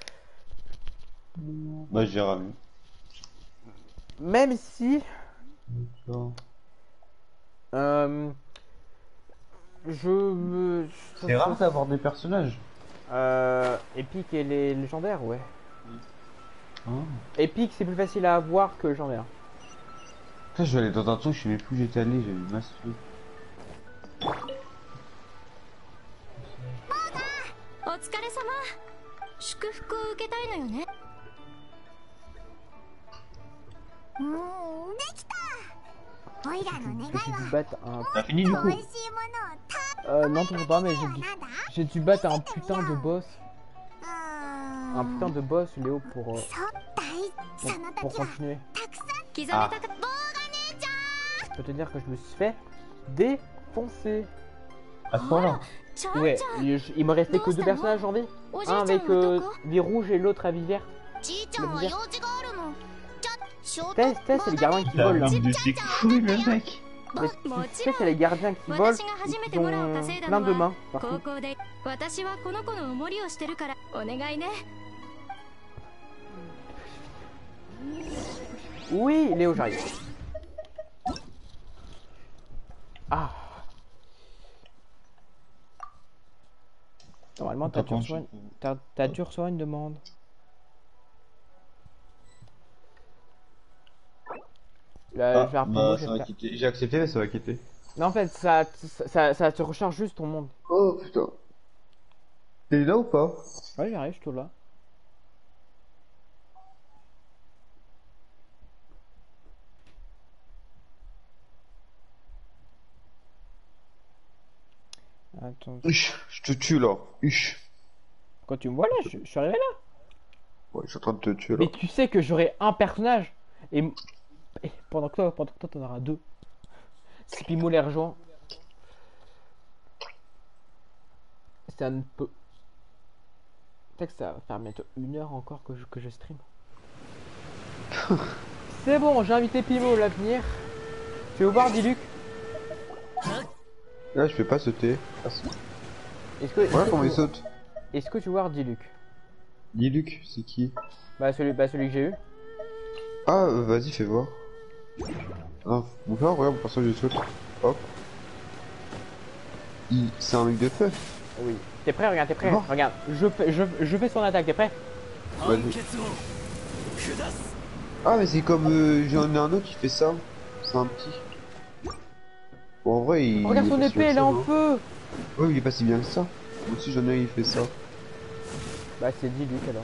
Bah j'ai ramené. Même si. D'accord. Euh, je me. C'est rare d'avoir des personnages. Euh, épique et les légendaires, ouais. Ah. Épique, c'est plus facile à avoir que légendaire. Putain, je vais aller dans un truc, je sais même plus où j'étais allé, j'avais une masse de trucs. お疲れ様。祝福を受けたいのよね。 うーん、できた。オイラの願い J'ai は dû battre un. T'as fini du 美 coup? 味しいものをた Euh, non, toujours pas, mais j'ai dû. J'ai dû battre un putain de boss. うーん Un putain de boss, Léo, pour. euh, そうだい pour, その pour 時は continuer. たくさん刻めたか。棒が姉ちゃん。 Je peux te dire que je me suis fait défoncer. À ce point-là? ちゃんちゃん。 Ouais, il, il me restait que deux personnages en vie. おじいちゃ Un ん avec はど euh, こ？ vie rouge et l'autre à vie verte. じいちゃんは用事があるの。じゃちょっと Tess, Tess, c'est les gardiens qui volent là. de ses couilles le mec. Mais も tu ち sais, ろ c'est les ん。 gardiens qui volent. 私が初め Ils てモラを ont 稼いだ plein の de は mains. Par 高 contre. 校で私はこの子のお守りをしてるからお願いね。 Oui, Léo, j'arrive. Normalement, t'as dû Attends, recevoir je- une... t'as- t'as dû recevoir une demande. Là, je vais Ah, appeler bah Mo, ça va j'espère. quitter. J'ai accepté, mais ça va quitter. Mais en fait, ça, ça, ça, ça te recharge juste ton monde. Oh putain. T'es là ou pas? Ouais, j'arrive, je suis tout là. Attends. Uch, je te tue là. Uch. Quand tu me vois là, je, je suis arrivé là. Ouais, je suis en train de te tuer là. Mais tu sais que j'aurai un personnage. Et, et pendant que toi, pendant que toi, t'en auras deux. Si Pimo les rejoint. Ça ne peut. Tu sais que ça va faire bientôt une heure encore que je, que je stream. C'est bon, j'ai invité Pimo à l'avenir. Tu veux voir Diluc? Là, je peux pas sauter. Ah, si. Est-ce que, est-ce Voilà que comment tu- il saute. Est-ce que tu veux voir Diluc? Dis Luc, c'est qui? Bah celui, bah celui que j'ai eu. Ah, euh, vas-y, fais voir. Ah, mon frère, regarde, pour ça je saute. Hop. Il... C'est un mec de feu. Oui. T'es prêt? Regarde, t'es prêt? Non. Regarde, je fais, je, je fais son attaque, t'es prêt? Vas-y. Ah, mais c'est comme. Euh, J'en ai un autre qui fait ça. C'est un petit. Bon, en vrai, il. Regarde il est son pas si épée, bien elle que est ça, en non feu! Ouais, il est pas si bien que ça. Moi aussi, j'en ai un, il fait ça. Bah c'est Diluc alors.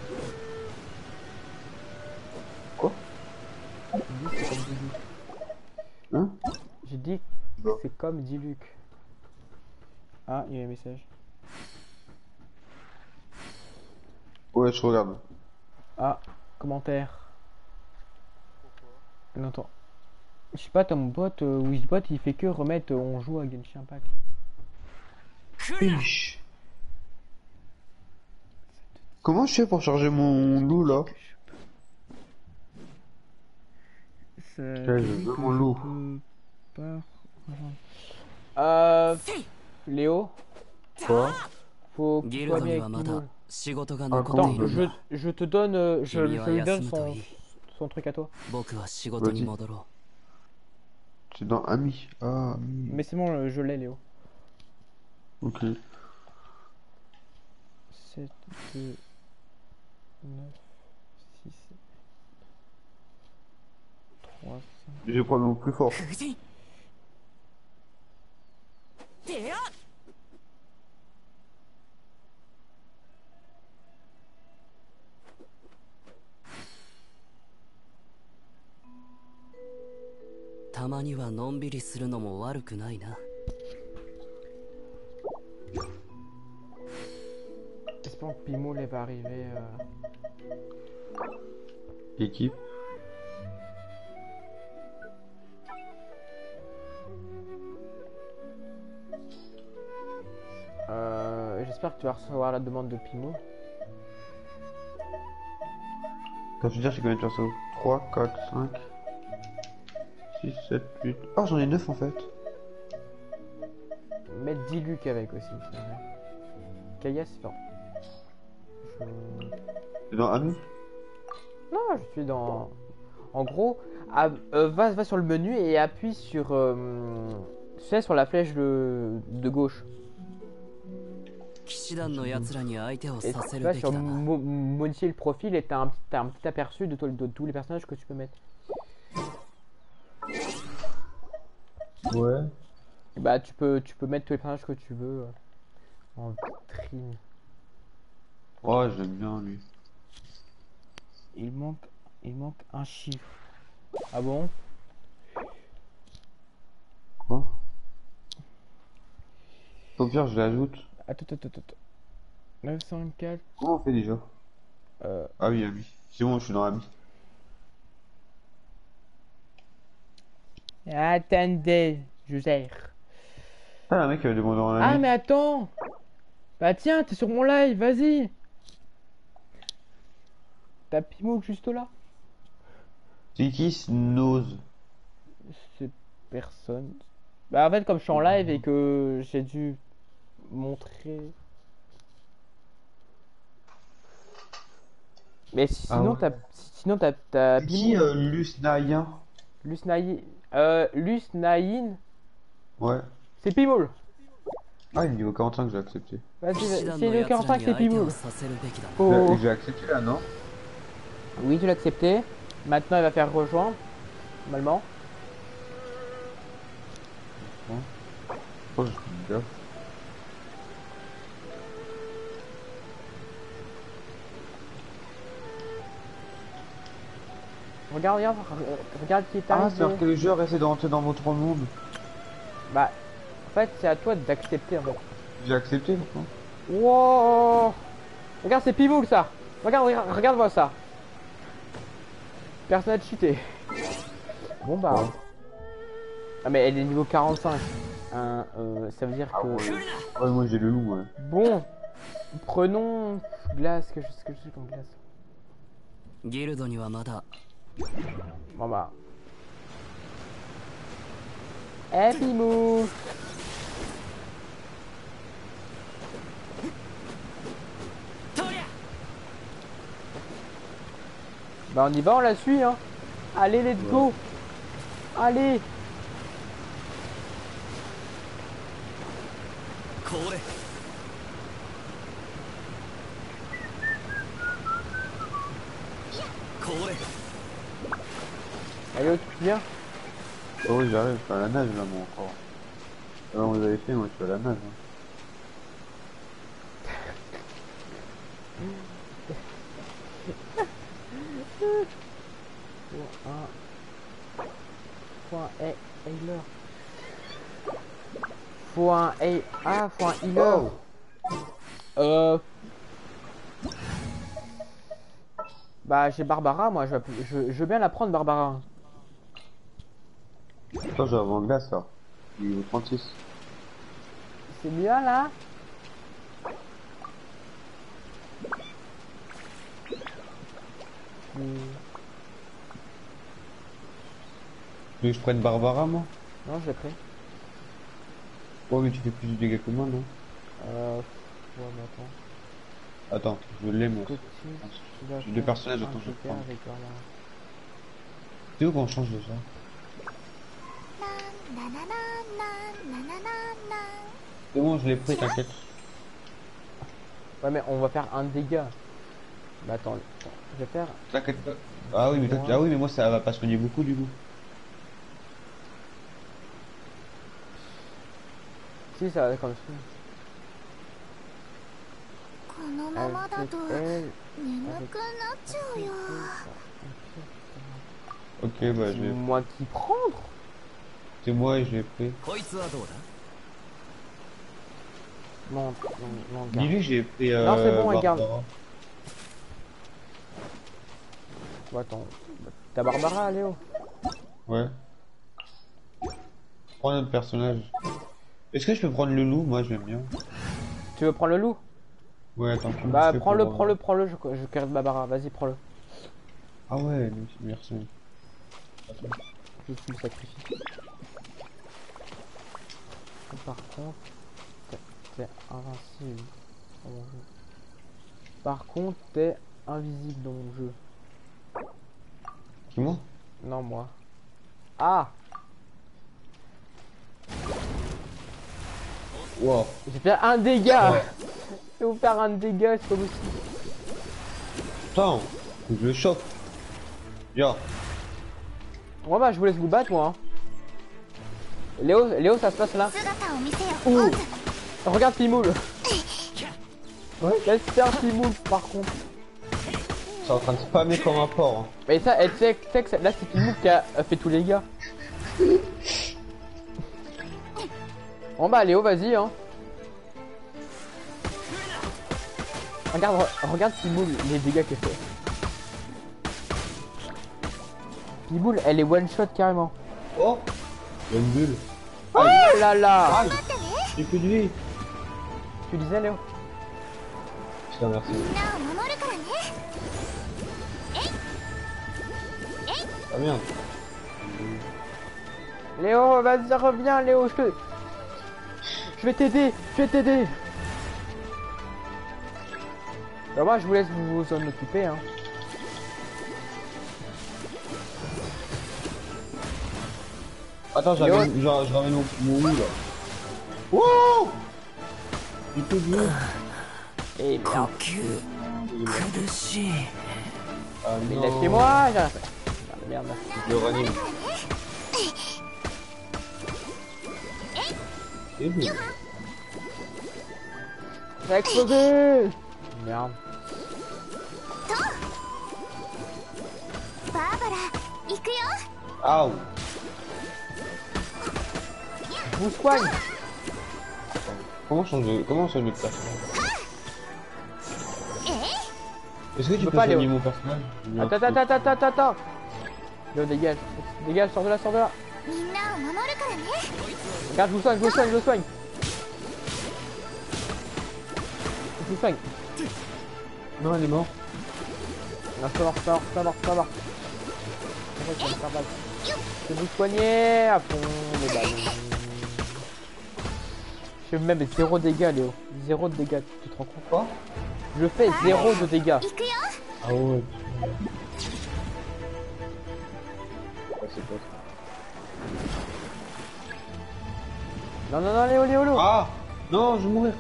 Quoi? J'ai dit c'est comme Diluc. Hein? J'ai dit Non. c'est comme Diluc. Ah, il y a un message. Ouais, je regarde. Ah, commentaire. Non, attends. Je sais pas, t'as mon pote, euh, Wizbot, il fait que remettre euh, on joue à Genshin Impact. Fiche. Comment je fais pour charger mon loup là? Ouais, je veux mon loup. Euh. Léo, Quoi? faut que ギ tu ル sois ド bien に avec はま Pimo. だ仕事があ残 Attends, っているん je, だ je te donne, euh, je, Kimi je wa lui donne yasumu son, to ii. son truc à toi. 僕は仕事に戻ろ C'est dans Ami. Ah, Ami. Mais c'est bon, euh, je l'ai, Léo. Ok. sept, deux, neuf, six, trois, cinq. Je vais prendre mon plus fort. 夫人出会ううたまにはのんびりするのも悪くないな J'espère que Pimo il va arriver. Euh... Équipe. Euh, J'espère que tu vas recevoir la demande de Pimo. Quand je veux dire, j'ai combien de persos? trois, quatre, cinq, six, sept, huit. Ah, j'en ai neuf en fait. Mettre Diluc avec aussi, c'est vrai. Kaya, c'est bon. Je... C'est dans Ami? Non, je suis dans. En gros, à- euh, va, va sur le menu et appuie sur. Euh, tu sais, sur la flèche de, de gauche. 騎士団のやつらに相手を Et させ tu る vas べき sur だな mo- modifier le profil et t'as un, t'as un petit aperçu de, toi- de tous les personnages que tu peux mettre. Ouais. Et bah, tu peux, tu peux mettre tous les personnages que tu veux euh, en vitrine. Oh, j'aime bien lui. Il manque, il manque un chiffre. Ah bon? Quoi? Au pire, je l'ajoute. Attends, attends, attends, attends. neuf cent vingt-quatre. Comment on fait déjà? Euh, Ah oui, Ami. C'est bon, je suis dans Ami. attendez, je gère. Ah, un mec qui avait demandé en Ami. Ah, mais attends! Bah tiens, t'es sur mon live, vas-y! T'as Pimo juste là? C'est qui Snose? C'est personne. Bah en fait, comme je suis en live et que j'ai dû montrer. Mais si- Ah sinon, ouais. t'as sinon t'as t'as C'est qui Pimo. euh, Lusnaïen? Lusnaï. Euh, Lusnaïn. Ouais. C'est Pimo. Ah, il est niveau quarante-cinq, j'ai accepté. Vas-y, 騎 c'est 士団の le 奴ら quarante-cinq, に c'est 相手 Pimoul. をさせるべきだな Oh. J'ai j'ai accepté là, non? Oui, tu l'as accepté. Maintenant, il va faire rejoindre. Normalement. Oh, je suis gaffe. Regarde, regarde, re- regarde qui est Ah, arrivé. c'est-à-dire que les joueurs essaient de rentrer dans votre monde. Bah, en fait, c'est à toi d'accepter en fait. J'ai accepté, pourquoi? Wow. Regarde, c'est Pimoul ça. Regarde, regarde, regarde-moi ça. Personne n'a cheaté. Bon bah. Ouais. Ah mais elle est niveau quarante-cinq. Hein, euh, ça veut dire Ah que. ouais. Ouais, moi j'ai le loup, ouais. Bon. Prenons glace, que je sais que je suis comme glace. ギルドにはまだ Bon bah. Eh Pimoul. Bah on y va, on la suit hein. Allez, let's go. Allez. これ これ Allez, tu viens. Oh oui, j'arrive, je suis à la nage là, moi encore. Alors, on les avait fait, moi je suis à la nage. Hein. un. Faut un hey, healer. Faut un hey. Ah, faut un healer. Euh. Bah, j'ai Barbara, moi. Je, je, je veux bien la prendre, Barbara. Attends, j'ai avant glace là. Niveau trente-six. C'est bien là. Hmm. Tu veux que je prenne Barbara, moi? Non, je l'ai pris. Oh, mais tu fais plus de dégâts que moi, non? Euh. Ouais, mais attends. Attends, je l'ai, moi. Petit, tu vas J'ai deux faire personnages, un attends, je vais Joker prendre. avec Barbara. C'est où qu'on change déjà? Na na na na na na na na. C'est bon, je l'ai pris, t'inquiète. Ouais, mais on va faire un dégât. Bah, attends, attends, je vais faire. T'inquiète pas. Ah oui, mais toi, ah oui, mais moi ça va pas soigner beaucoup du coup. Si, ça va comme ça. このままだと Elle, 眠くなっちゃうよ。 Ok, bah je c'est vais. moi qui prendre. C'est moi et je l'ai pris. こいつはどうだ Non, non, non, garde. Dis-lui que j'ai pris. Euh, Non, c'est bon, regarde. Barbara. Bon, attends. T'as Barbara, Léo? Ouais. Prends un autre personnage. Est-ce que je peux prendre le loup? Moi j'aime bien. Tu veux prendre le loup? Ouais, attends. comment Bah, je fais prends-le, pour, euh, prends-le, prends-le. Je, je garde Barbara. Vas-y, prends-le. Ah ouais, merci. Je me sacrifie. Par contre, t'es- t'es invincible dans mon jeu. Par contre, t'es invisible dans mon jeu. C'est moi? Non, moi. Ah! Wow. Je vais faire un dégât! Je vais vous faire un dégât, c'est pas possible. Attends, faut que je le chope. Viens. Ouais, bah, je vous laisse vous battre, moi. Hein. Léo, Léo, ça se passe là. 姿を見せよ。 Ouh. オーズ Regarde Pimoul. Ouais, laisse faire Pimoul, par contre. C'est en train de spammer comme un porc. Hein. Mais ça, elle sait tu sais que ça- là, c'est Pimoul qui a, a fait tous les gars. Bon, bah, Léo, vas-y, hein. Regarde, re- regarde Pimoul, les dégâts qu'elle fait. Pimoul, elle est one shot carrément. Oh, il y a une bulle. Oh là là! Aïe, j'ai plus de vie. Tu disais, Léo? Putain, merci. みんなを守るからね。 Ah bien. Léo, vas-y, reviens, Léo, je te... Je vais t'aider, je vais t'aider. Bah, moi, je vous laisse vous, vous en occuper, hein. Attends, je Léo. ramène, je, je ramène mon, mon loup là. Wow. Il te dit. Et merde. 苦しい Ah Mais non. laissez-moi, j'ai rien fait. Ah, merde. Le ranime. C'est bon. Ça a explosé. Merde. バーバラ行くよ Aouh. Je vous soigne. Comment change de... Comment on change de personnage? Est-ce que tu peux peux pas, soigner Léo. mon personnage? Attends, attends, attends, attends, attends, attends. Léo, dégage. Dégage, sors de là, sors de là. みんなを守るからね Regarde, je vous soigne, je vous soigne, je vous soigne. Je vous soigne. Non, elle est morte. Non, c'est mort, c'est mort, c'est mort, c'est mort. En fait, ça va me faire mal. Je vais vous soigner à fond les ballons. Je fais même zéro dégâts, Léo. Zéro de dégâts, tu te rends compte? Quoi? Je fais zéro de dégâts. 行くよ Ah ouais. Ah, c'est quoi ça? Non, non, non, Léo, Léo, Léo. Ah! Non, je vais mourir.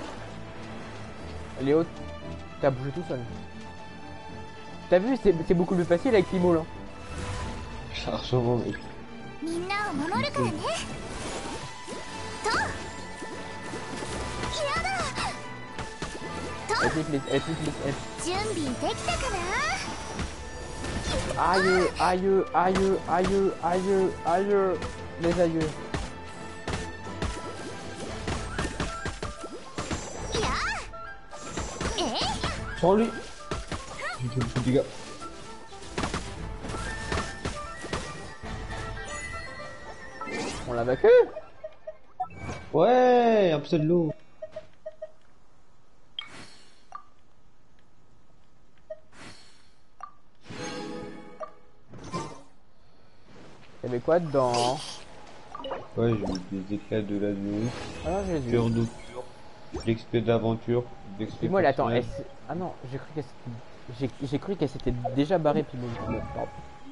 Léo, t'as bougé tout seul. T'as vu, c'est c'est beaucoup plus facile avec Timo là. Largement, mec. みんなを守るからねとやだ Elle pique les, elle pique les, elle... 準備できたかな Aïe, aïe, aïe, aïe, aïe, aïe, les aïeux. いやえ Prends lui. J'ai fait beaucoup de dégâts. On l'a vaincu. Ouais, un peu de l'eau. Y'avait quoi dedans? Ouais, j'ai eu des éclats de la nuit. Ah non, j'ai vu. Cœur d'ouverture. L'X P d'aventure. Pimo, elle attend. Elle... s'est- Ah non, j'ai cru qu'elle s'était... J'ai j'ai cru qu'elle s'était déjà barrée, Pimo. Bon, pardon.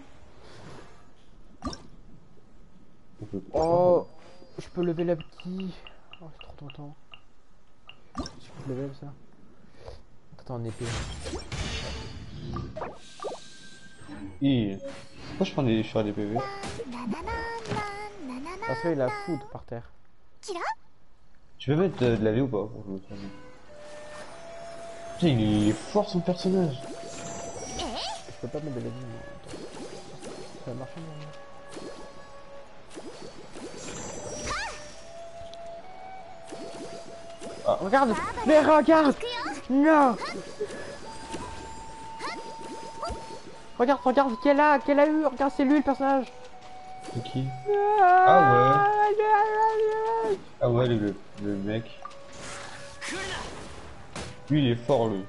Oh, je peux lever la petite. Oh, c'est trop tentant. Je peux lever ça. Attends, en épée. Et... Pourquoi je prends des, je fais des P V? なななななな Parce qu'il a foudre par terre. キラ Tu peux mettre euh, de la vie ou pas? Putain, il est fort son personnage. Je peux pas mettre de la vie. mais attends. Ça va marcher, non? Ah. Regarde! Mais regarde! Non! Regarde, regarde, qu'elle a, qu'elle a eu! Regarde, c'est lui le personnage! C'est qui? Ah ouais. Ah ouais, le, le mec. Lui, il est fort, lui.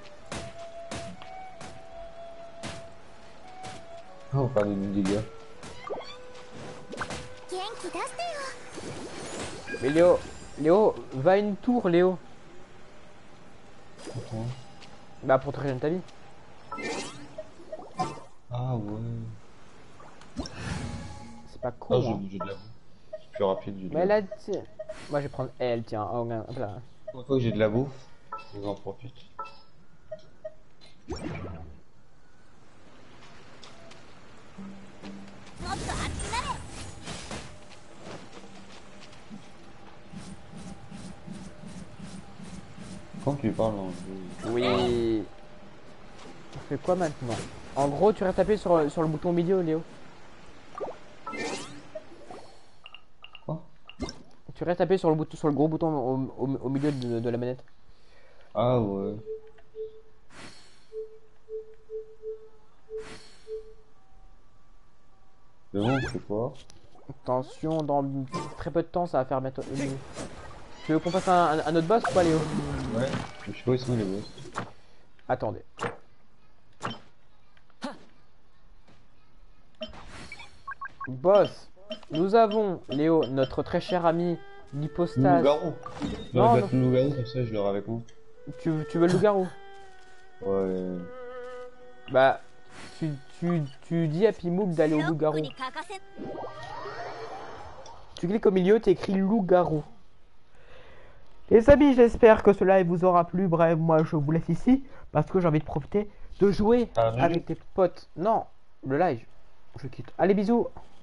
Oh, on parle des dégâts. 元気出してよ Mais Léo, Léo, va à une tour, Léo. Pourquoi? Bah, pour te régénérer ta vie. Ah ouais. C'est pas Ah, cool. j'ai hein. j'ai de la boue. C'est plus rapide, j'ai de Mais la là, tiens. Moi, je vais prendre elle, tiens. Oh, regarde, hop là. boue. Une fois que j'ai de la bouffe, j'en profite. Quand tu parles en jeu. Oui. On fait quoi maintenant? En gros, tu restes appuyé sur, sur le bouton milieu, Léo. Quoi? Tu restes appuyé sur le bouton, sur le gros bouton au, au, au milieu de, de la manette. Ah ouais. C'est bon, c'est quoi? Attention, dans très peu de temps, ça va faire bientôt une minute. Tu veux qu'on fasse un, un, un autre boss ou pas, Léo? Ouais. Je sais pas où ils sont les boss. Attendez. Boss, nous avons, Léo, notre très cher ami, l'hypostase. Loup-garou. Non, Non, non. le loup-garou, comme ça, je l'aurai avec moi. Tu, tu veux le loup-garou? Ouais. Bah, tu, tu, tu dis à Pimouk d'aller au loup-garou. に欠かせ Tu cliques au milieu, tu écris loup-garou. Les amis, j'espère que ce live vous aura plu. Bref, moi je vous laisse ici parce que j'ai envie de profiter de jouer Ah, oui. avec tes potes. Non, le live, je quitte. Allez, bisous.